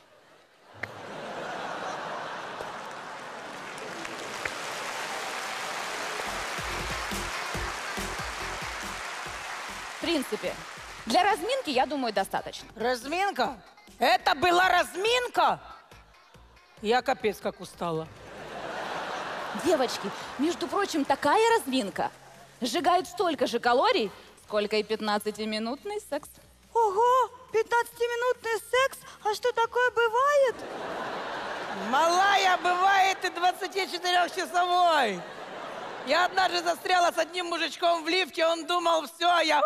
В принципе, для разминки, я думаю, достаточно. Разминка? Это была разминка? Я капец как устала. Девочки, между прочим, такая разминка сжигает столько же калорий, сколько и 15-минутный секс. Ого, 15-минутный секс? А что такое бывает? Малая, бывает и 24-часовой. Я однажды застряла с одним мужичком в лифте, он думал, все, я...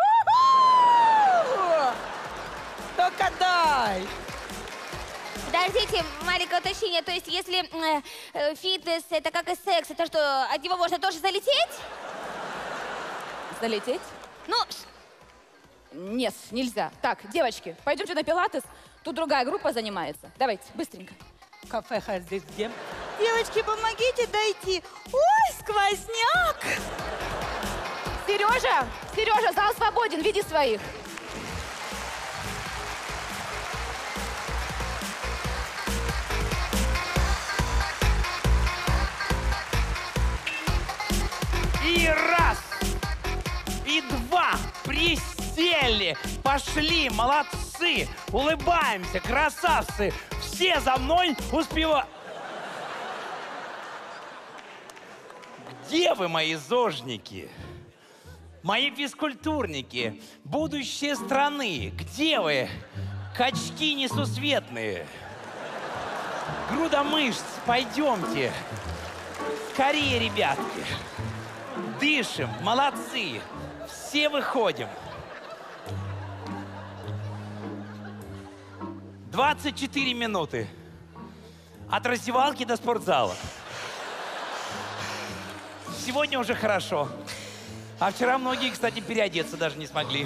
Только дай! Подождите, маленькое уточнение. То есть, если фитнес — это как и секс, это что, от него можно тоже залететь? Залететь? Ну, Нет, нельзя. Так, девочки, пойдемте на пилатес. Тут другая группа занимается. Давайте, быстренько. Кафе здесь где? Девочки, помогите дойти. Ой, сквозняк! Сережа, Сережа, зал свободен, веди своих. И раз, и два, присели, пошли, молодцы, улыбаемся, красавцы, все за мной успевают. Где вы, мои зожники? Мои физкультурники, будущее страны, где вы? Качки несусветные. Груда мышц, пойдемте. Скорее, ребятки. Дышим, молодцы. Все выходим. 24 минуты. От раздевалки до спортзала. Сегодня уже хорошо. А вчера многие, кстати, переодеться даже не смогли.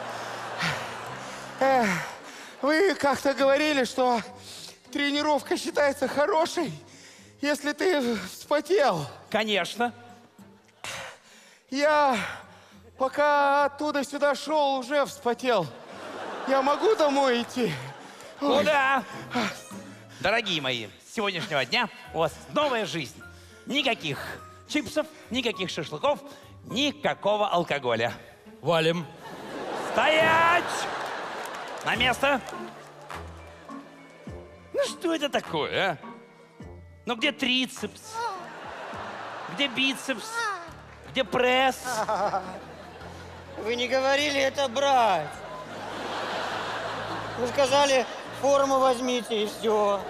Вы как-то говорили, что тренировка считается хорошей, если ты вспотел. Конечно. Я пока оттуда сюда шел, уже вспотел. Я могу домой идти? Куда? Дорогие мои, с сегодняшнего дня у вас новая жизнь. Никаких чипсов, никаких шашлыков, никакого алкоголя. Валим. Стоять! На место! Ну что это такое, а? Ну где трицепс? Где бицепс? Где пресс? Вы не говорили это брать. Вы сказали, форму возьмите и все.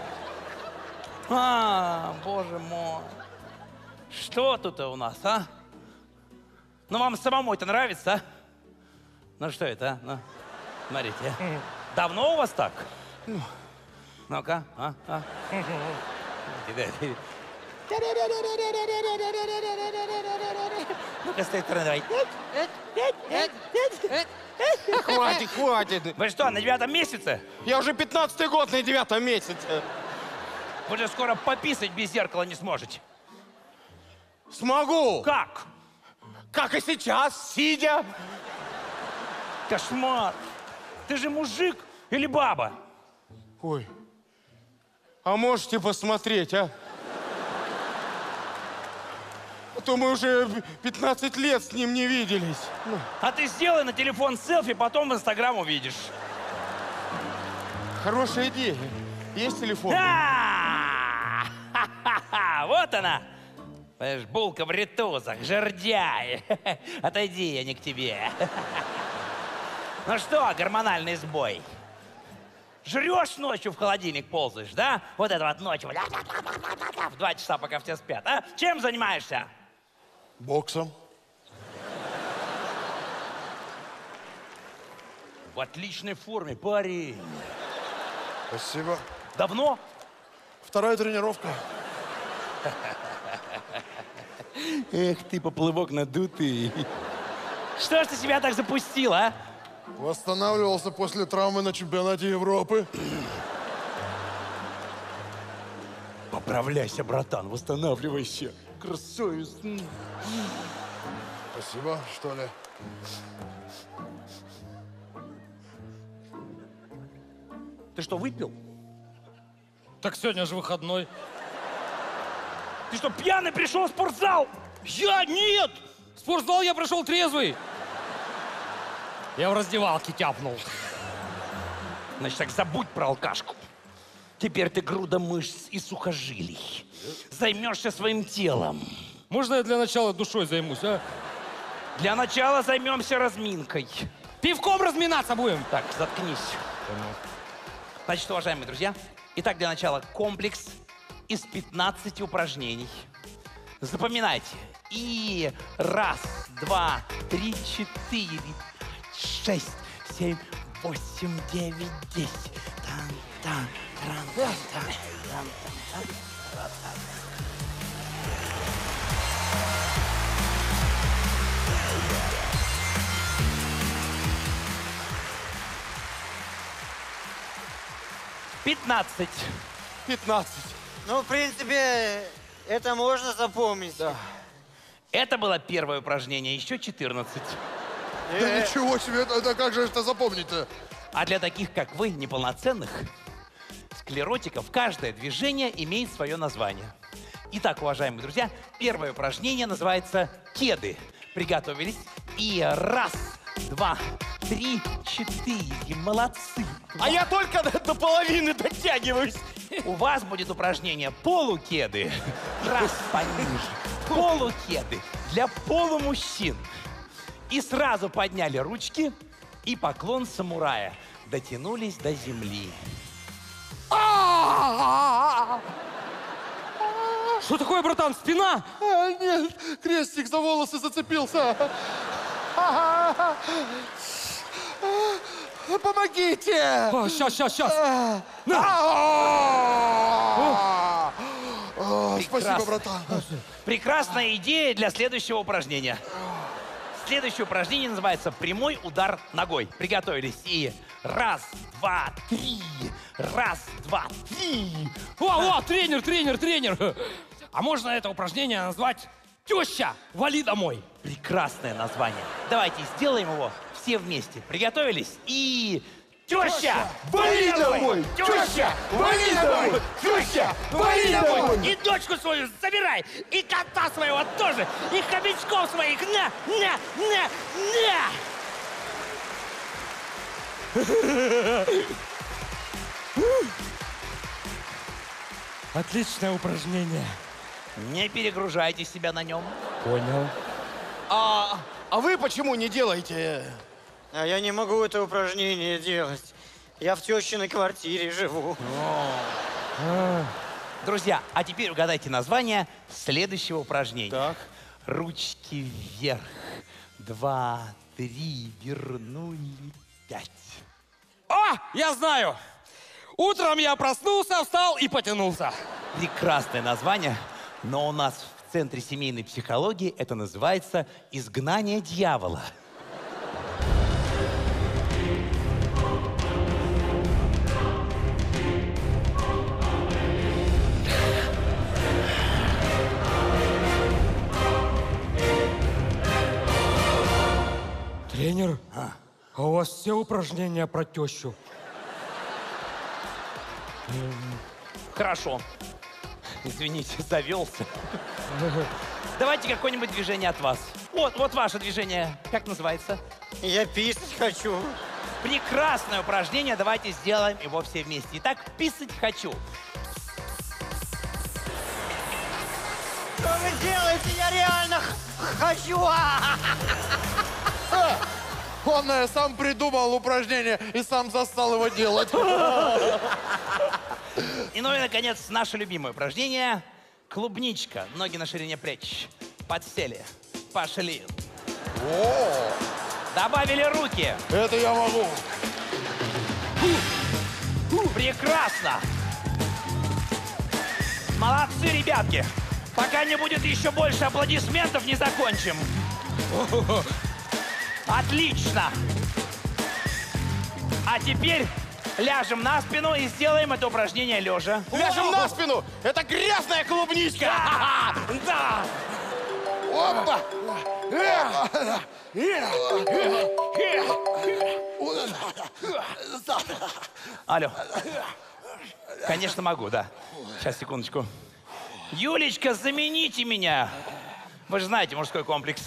А, боже мой. Что тут у нас, а? Ну, вам самому это нравится, а? Ну, что это, а? Ну, смотрите. Давно у вас так? Ну-ка, а? Ну-ка, с той стороны давай. Хватит, хватит. Вы что, на 9-м месяце? Я уже 15-й год на 9-м месяце. Вы же скоро пописать без зеркала не сможете. Смогу. Как? Как и сейчас, сидя. Кошмар. Ты же мужик или баба? Ой, а можете посмотреть, а? А то мы уже 15 лет с ним не виделись. А ты сделай на телефон селфи, потом в Инстаграм увидишь. Хорошая идея. Есть телефон? Да! Ага, вот она. Понимаешь, булка в ритузах, жердяй. Отойди, я не к тебе. Ну что, гормональный сбой? Жрешь ночью, в холодильник ползаешь, да? Вот это вот ночью. В 2 часа, пока все спят, а? Чем занимаешься? Боксом. В отличной форме, парень. Спасибо. Давно? 2-я тренировка. Эх ты, поплывок надутый. Что ж ты себя так запустил, а? Восстанавливался после травмы на чемпионате Европы. Поправляйся, братан, восстанавливайся. Красавец. Спасибо, что ли? Ты что, выпил? Так сегодня же выходной. Ты что, пьяный пришел в спортзал? Я нет! В спортзал я пришел трезвый. Я в раздевалке тяпнул. Значит, так забудь про алкашку. Теперь ты груда мышц и сухожилий. Займешься своим телом. Можно я для начала душой займусь, а? Для начала займемся разминкой. Пивком разминаться будем. Так, заткнись. Значит, уважаемые друзья, итак, для начала комплекс из 15 упражнений. Запоминайте. И 1, 2, 3, 4, 6, 7, 8, 9, 10. Пятнадцать. 15. Ну, в принципе, это можно запомнить. Да. Это было первое упражнение, еще 14. Да ничего себе, это как же это запомнить-то? А для таких, как вы, неполноценных, склеротиков, каждое движение имеет свое название. Итак, уважаемые друзья, первое упражнение называется «Кеды». Приготовились. И 1, 2, 3, 4. Молодцы. А я только до половины дотягиваюсь. У вас будет упражнение полукеды. Раз пониже. Полукеды для полумужчин. И сразу подняли ручки и поклон самурая. Дотянулись до земли. Что такое, братан, спина? Нет, крестик за волосы зацепился. Помогите! Сейчас. Спасибо, братан. Прекрасная идея для следующего упражнения. Следующее упражнение называется «Прямой удар ногой». Приготовились. И 1, 2, 3. 1, 2, 3. О, тренер. А можно это упражнение назвать «Теща, вали домой»? Прекрасное название. Давайте сделаем его все вместе. Приготовились? И... Теща, вали домой! Теща, вали домой! Теща, вали домой! И дочку свою забирай! И кота своего тоже! И хомячков своих! На! Отличное упражнение. Не перегружайте себя на нем. Понял. А вы почему не делаете? А я не могу это упражнение делать. Я в тещиной квартире живу. Друзья, а теперь угадайте название следующего упражнения. Так. Ручки вверх. 2, 3, вернули 5. О, я знаю! Утром я проснулся, встал и потянулся. Прекрасное название, но у нас в Центре семейной психологии это называется «Изгнание дьявола». Тренер, а у вас все упражнения про тещу? Хорошо. Извините, завелся. Давайте какое-нибудь движение от вас. Вот ваше движение. Как называется? Я писать хочу. Прекрасное упражнение. Давайте сделаем его все вместе. Итак, писать хочу. вы делаете? Я реально хочу. Он сам придумал упражнение и сам застал его делать. И ну и, наконец, наше любимое упражнение. Клубничка. Ноги на ширине плеч. Подсели. Пошли. О! Добавили руки. Это я могу. Прекрасно. Молодцы, ребятки. Пока не будет еще больше аплодисментов, не закончим. Отлично. А теперь ляжем на спину и сделаем это упражнение лежа. Ляжем на спину! Это грязная клубничка! Да! Опа! Алло. Конечно, могу, да. Сейчас, секундочку. Юлечка, замените меня. Вы же знаете мужской комплекс.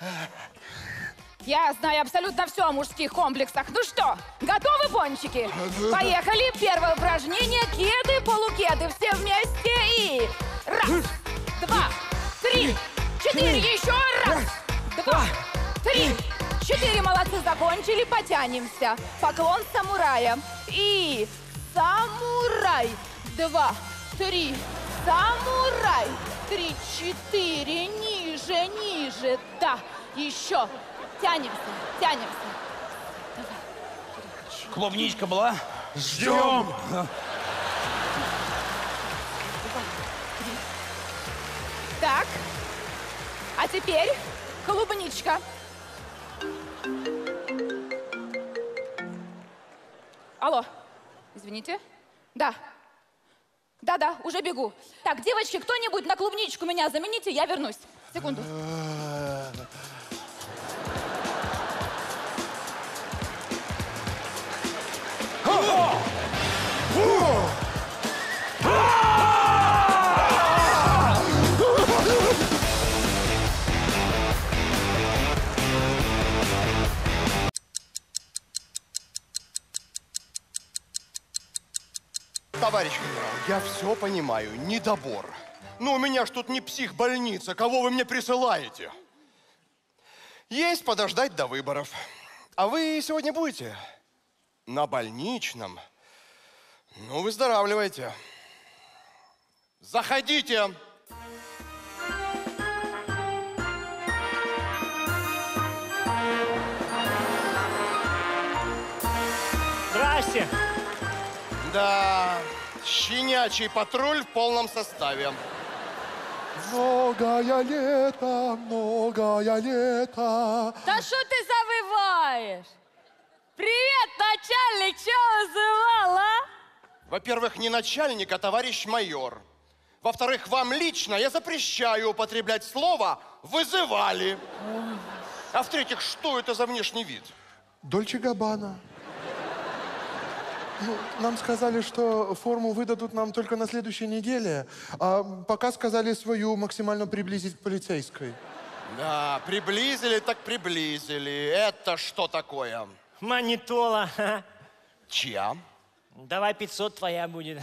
Я знаю абсолютно все о мужских комплексах. Ну что, готовы, пончики? Поехали. Первое упражнение. Кеды, полукеды. Все вместе и... Раз, два, три, четыре. Еще раз, два, три, четыре. Молодцы, закончили. Потянемся. Поклон самурая. И самурай. Два, три, самурай. Три, четыре. Ниже, ниже. Да, еще. Тянемся, тянемся. Клубничка была? Ждем. Так. А теперь клубничка. Алло. Извините. Да. Да-да, уже бегу. Так, девочки, кто-нибудь на клубничку меня замените, я вернусь. Секунду. Товарищ генерал, я все понимаю, недобор. Ну, у меня ж тут не психбольница, кого вы мне присылаете? Есть подождать до выборов. А вы сегодня будете? На больничном? Ну, выздоравливайте. Заходите. Здрасте. Да, щенячий патруль в полном составе. Многое лето, многое лето. Да что ты завываешь? Привет, начальник, чего вызывал, а? Во-первых, не начальник, а товарищ майор. Во-вторых, вам лично я запрещаю употреблять слово «вызывали». А в-третьих, что это за внешний вид? Дольче Габбана. Ну, нам сказали, что форму выдадут нам только на следующей неделе, а пока сказали свою максимально приблизить к полицейской. Да, приблизили так приблизили. Это что такое? Манитола. Чья? Давай 500 твоя будет.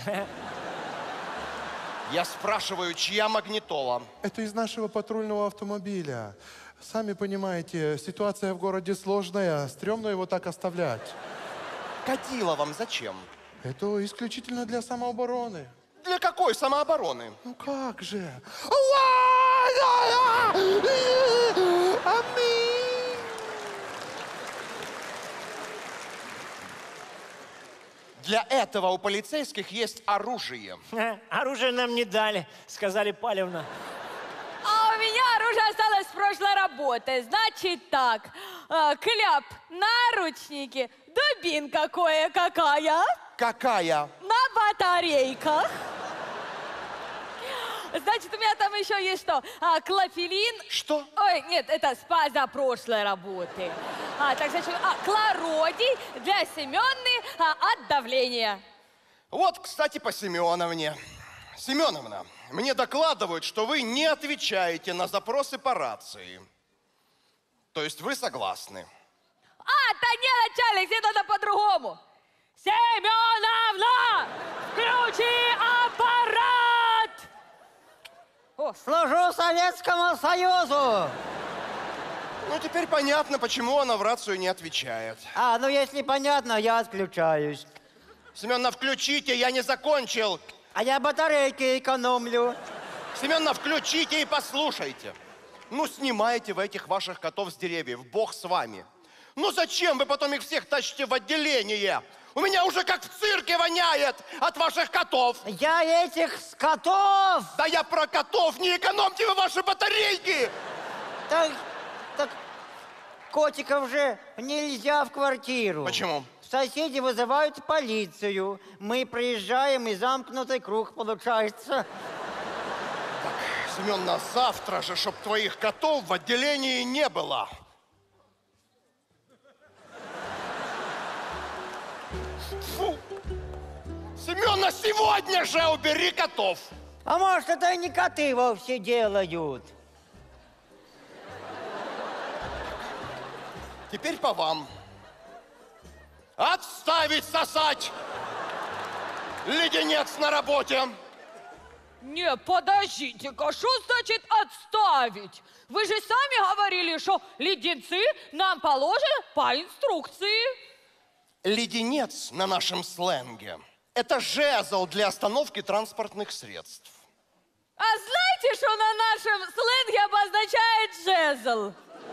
Я спрашиваю, чья магнитола? Это из нашего патрульного автомобиля. Сами понимаете, ситуация в городе сложная, стрёмно его так оставлять. Катила вам зачем? Это исключительно для самообороны. Для какой самообороны? Ну как же? Для этого у полицейских есть оружие. Оружие нам не дали, сказали палевно. А у меня оружие осталось с прошлой работы. Значит так, кляп, наручники, дубинка кое-какая. Какая? На батарейках. Значит, у меня там еще есть что? Клофелин. Что? Ой, нет, это с позапрошлой работы. Так, значит, клародий для Семенны от давления. Вот, кстати, по Семеновне. Семеновна, мне докладывают, что вы не отвечаете на запросы по рации. То есть вы согласны? Да не, начальник, здесь надо по-другому. Семеновна, включи аппарат! Служу. Служу Советскому Союзу. Ну, теперь понятно, почему она в рацию не отвечает. А, ну если понятно, я отключаюсь. Семеновна, включите, я не закончил. А я батарейки экономлю. Семеновна, включите и послушайте. Ну, снимайте вы этих ваших котов с деревьев, бог с вами. Ну, зачем вы потом их всех тащите в отделение? У меня уже как в цирке воняет от ваших котов. Я этих котов! Да я про котов, не экономьте вы ваши батарейки! Так котиков же нельзя в квартиру. Почему? Соседи вызывают полицию. Мы приезжаем, и замкнутый круг получается. Так, Семеновна, завтра же, чтоб твоих котов в отделении не было. Фу! Семеновна, сегодня же убери котов! А может, это и не коты вовсе делают? Теперь по вам. Отставить сосать! Леденец на работе! Не, подождите-ка, что значит отставить? Вы же сами говорили, что леденцы нам положены по инструкции. Леденец на нашем сленге – это жезл для остановки транспортных средств. А знаете, что на нашем сленге обозначает жезл?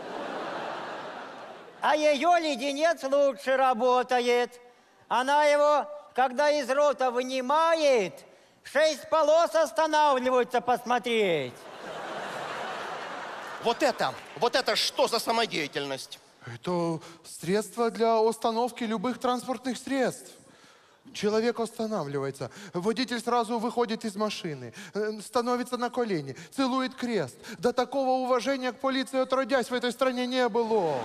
А ее леденец лучше работает. Она его, когда из рота вынимает, 6 полос останавливаются посмотреть. Вот это что за самодеятельность? Это средство для остановки любых транспортных средств. Человек останавливается, водитель сразу выходит из машины, становится на колени, целует крест. До такого уважения к полиции отродясь в этой стране не было.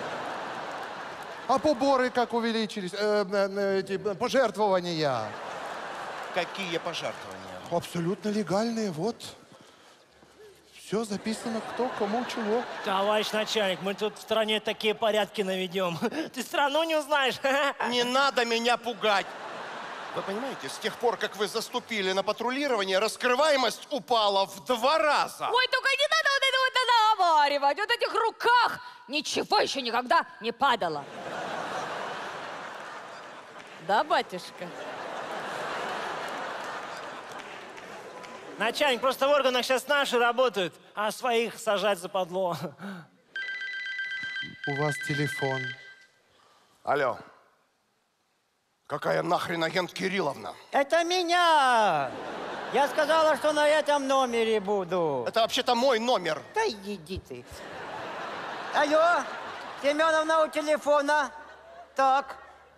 А поборы как увеличились, эти пожертвования. Какие пожертвования? Абсолютно легальные, вот. Все записано, кто, кому, чего. Товарищ начальник, мы тут в стране такие порядки наведем. Ты страну не узнаешь. Не надо меня пугать. Вы понимаете, с тех пор, как вы заступили на патрулирование, раскрываемость упала в 2 раза. Ой, только не надо вот это вот наговаривать. Вот в этих руках ничего еще никогда не падало. Да, батюшка? Начальник, просто в органах сейчас наши работают, а своих сажать западло. У вас телефон. Алло. Какая нахрен агент Кирилловна? Это меня! Я сказала, что на этом номере буду. Это вообще-то мой номер. Да иди ты. Алло, Семеновна у телефона. Так,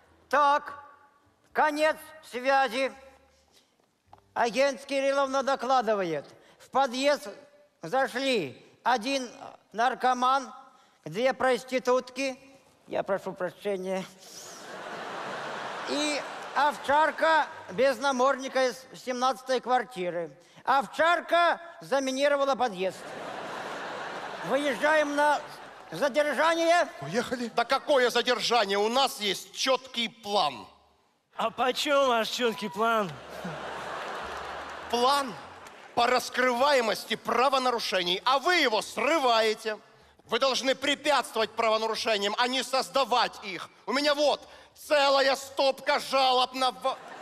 конец связи. Агент Кирилловна докладывает. В подъезд зашли 1 наркоман, 2 проститутки. Я прошу прощения. И овчарка без намордника из 17-й квартиры. Овчарка заминировала подъезд. Выезжаем на задержание. Поехали. Да какое задержание? У нас есть четкий план. А почем ваш четкий план? План по раскрываемости правонарушений, а вы его срываете. Вы должны препятствовать правонарушениям, а не создавать их. У меня вот целая стопка жалоб на...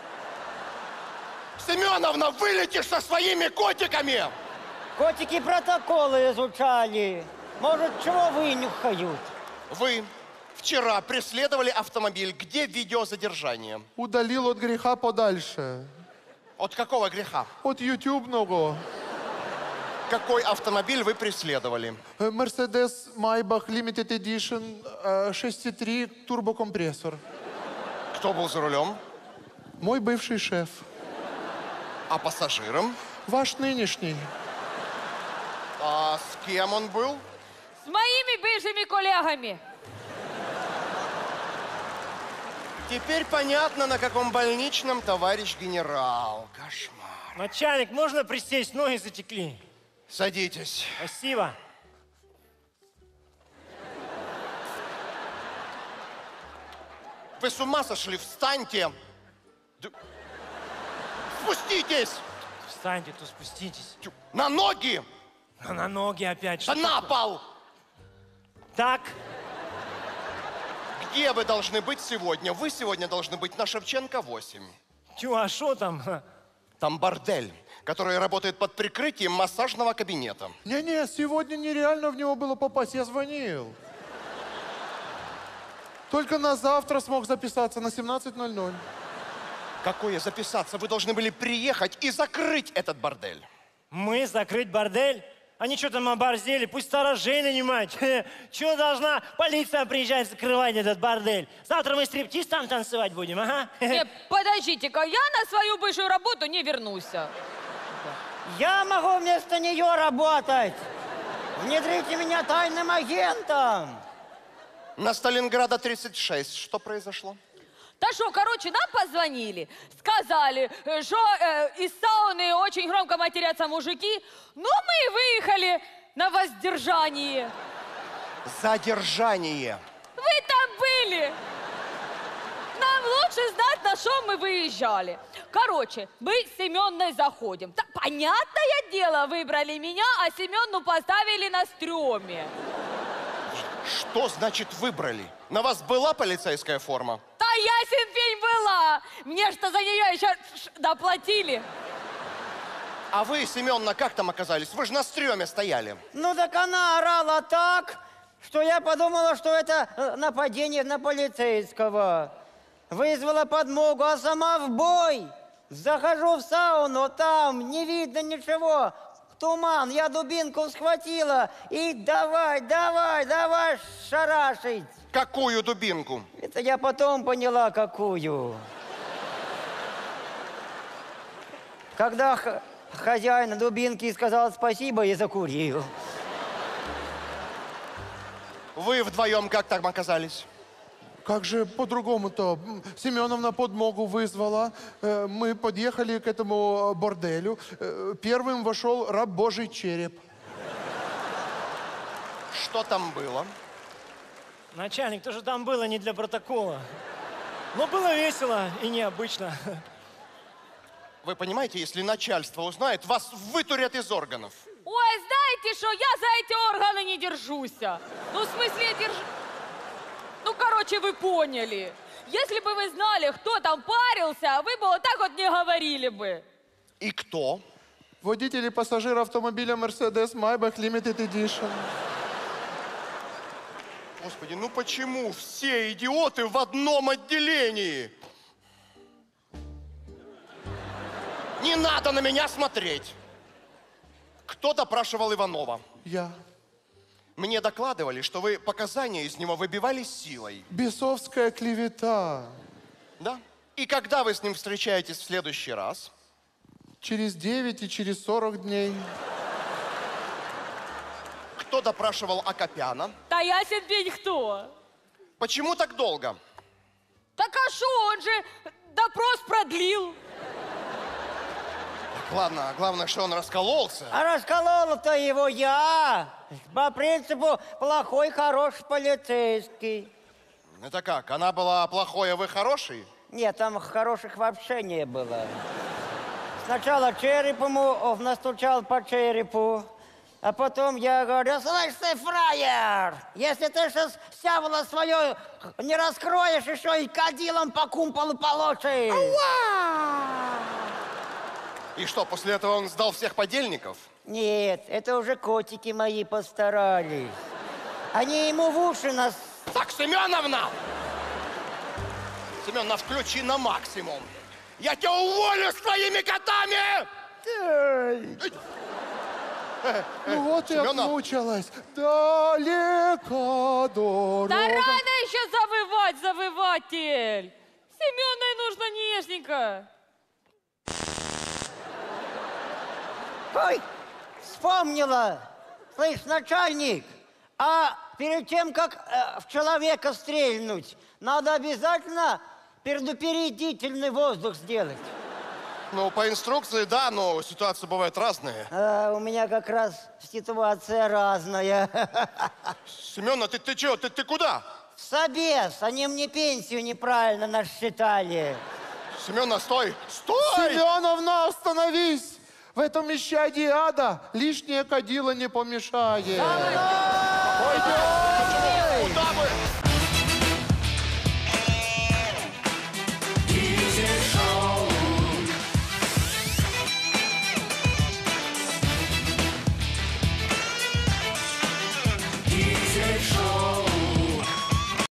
Семеновна, вылетишь со своими котиками! Котики протоколы изучали. Может, чего вынюхают? Вы вчера преследовали автомобиль. Где видеозадержание? Удалил от греха подальше. От какого греха? От ютубного. Какой автомобиль вы преследовали? Mercedes Maybach Limited Edition 6.3 турбокомпрессор. Кто был за рулем? Мой бывший шеф. А пассажиром? Ваш нынешний. А с кем он был? С моими бывшими коллегами. Теперь понятно, на каком больничном товарищ генерал. Кошмар. Начальник, можно присесть? Ноги затекли. Садитесь. Спасибо. Вы с ума сошли? Встаньте! Спуститесь! Встаньте, то спуститесь. На ноги! А на ноги опять. Да на пол! Так. Где вы должны быть сегодня? Вы сегодня должны быть на Шевченко 8. Чё, а что там? Там бордель, который работает под прикрытием массажного кабинета. Не-не, сегодня нереально в него было попасть, я звонил. Только на завтра смог записаться на 17:00. Какое записаться? Вы должны были приехать и закрыть этот бордель. Мы закрыть бордель? Они что там оборзели? Пусть сторожей нанимать. Чего должна полиция приезжать закрывать этот бордель? Завтра мы стриптиз там танцевать будем, ага? Подождите-ка, я на свою бывшую работу не вернусь. Я могу вместо нее работать. Внедрите меня тайным агентом. На Сталинграда 36 что произошло? Да что, короче, нам позвонили, сказали, что из сауны очень громко матерятся мужики, но мы выехали на воздержание. Задержание. Вы там были. Нам лучше знать, на что мы выезжали. Короче, мы с Семенной заходим. Да, понятное дело, выбрали меня, а Семенну поставили на стреме. Что значит выбрали? На вас была полицейская форма? Да ясен пень была. Мне что за нее еще доплатили. А вы, Семенна, как там оказались? Вы же на стреме стояли. Ну так она орала так, что я подумала, что это нападение на полицейского. Вызвала подмогу, а сама в бой. Захожу в сауну, там не видно ничего. Туман, я дубинку схватила и давай шарашить. Какую дубинку? Это я потом поняла, какую. Когда хозяин дубинки сказал спасибо и закурил. Вы вдвоем как там оказались? Как же по-другому-то? Семеновна подмогу вызвала. Мы подъехали к этому борделю. Первым вошел раб Божий Череп. Что там было? Начальник, то же там было не для протокола. Но было весело и необычно. Вы понимаете, если начальство узнает, вас вытурят из органов. Ой, знаете что, я за эти органы не держусь. Ну, в смысле, Ну, короче, вы поняли. Если бы вы знали, кто там парился, вы бы вот так вот не говорили бы. И кто? Водитель и пассажир автомобиля Mercedes Maybach Limited Edition. Господи, ну почему все идиоты в одном отделении? Не надо на меня смотреть. Кто допрашивал Иванова? Я. Мне докладывали, что вы показания из него выбивали силой. Бесовская клевета. Да? И когда вы с ним встречаетесь в следующий раз? Через 9 и через 40 дней. Кто допрашивал Акопяна? Да ясен пень кто. Почему так долго? Так а шо, он же допрос продлил. Так, ладно, главное, что он раскололся. А расколола-то его я. По принципу плохой, хороший полицейский. Это как? Она была плохой, а вы хороший? Нет, там хороших вообще не было. Сначала череп ему настучал по черепу, а потом я говорю: слышь ты, фраер, если ты сейчас сяволо свое не раскроешь, еще и кадилом по кумполу положишь. И что, после этого он сдал всех подельников? Нет, это уже котики мои постарались. Они ему в уши нас... Так, Семеновна! Семеновна, включи на максимум. Я тебя уволю с твоими котами! Ну вот и Семена. отмучилась. Далеко дорога. Да рано еще завывать, завыватель. Семенной нужно нежненько. Ой, вспомнила. Слышь, начальник, а перед тем, как в человека стрельнуть, надо обязательно предупредительный воздух сделать. Ну, по инструкции, да, но ситуации бывают разные. У меня как раз ситуация разная. Семена, ты чего? Ты куда? В собес. Они мне пенсию неправильно насчитали. Семена, стой! Стой! Семеновна, остановись! В этом исчадии ада лишнее кадило не помешает. Пойдем!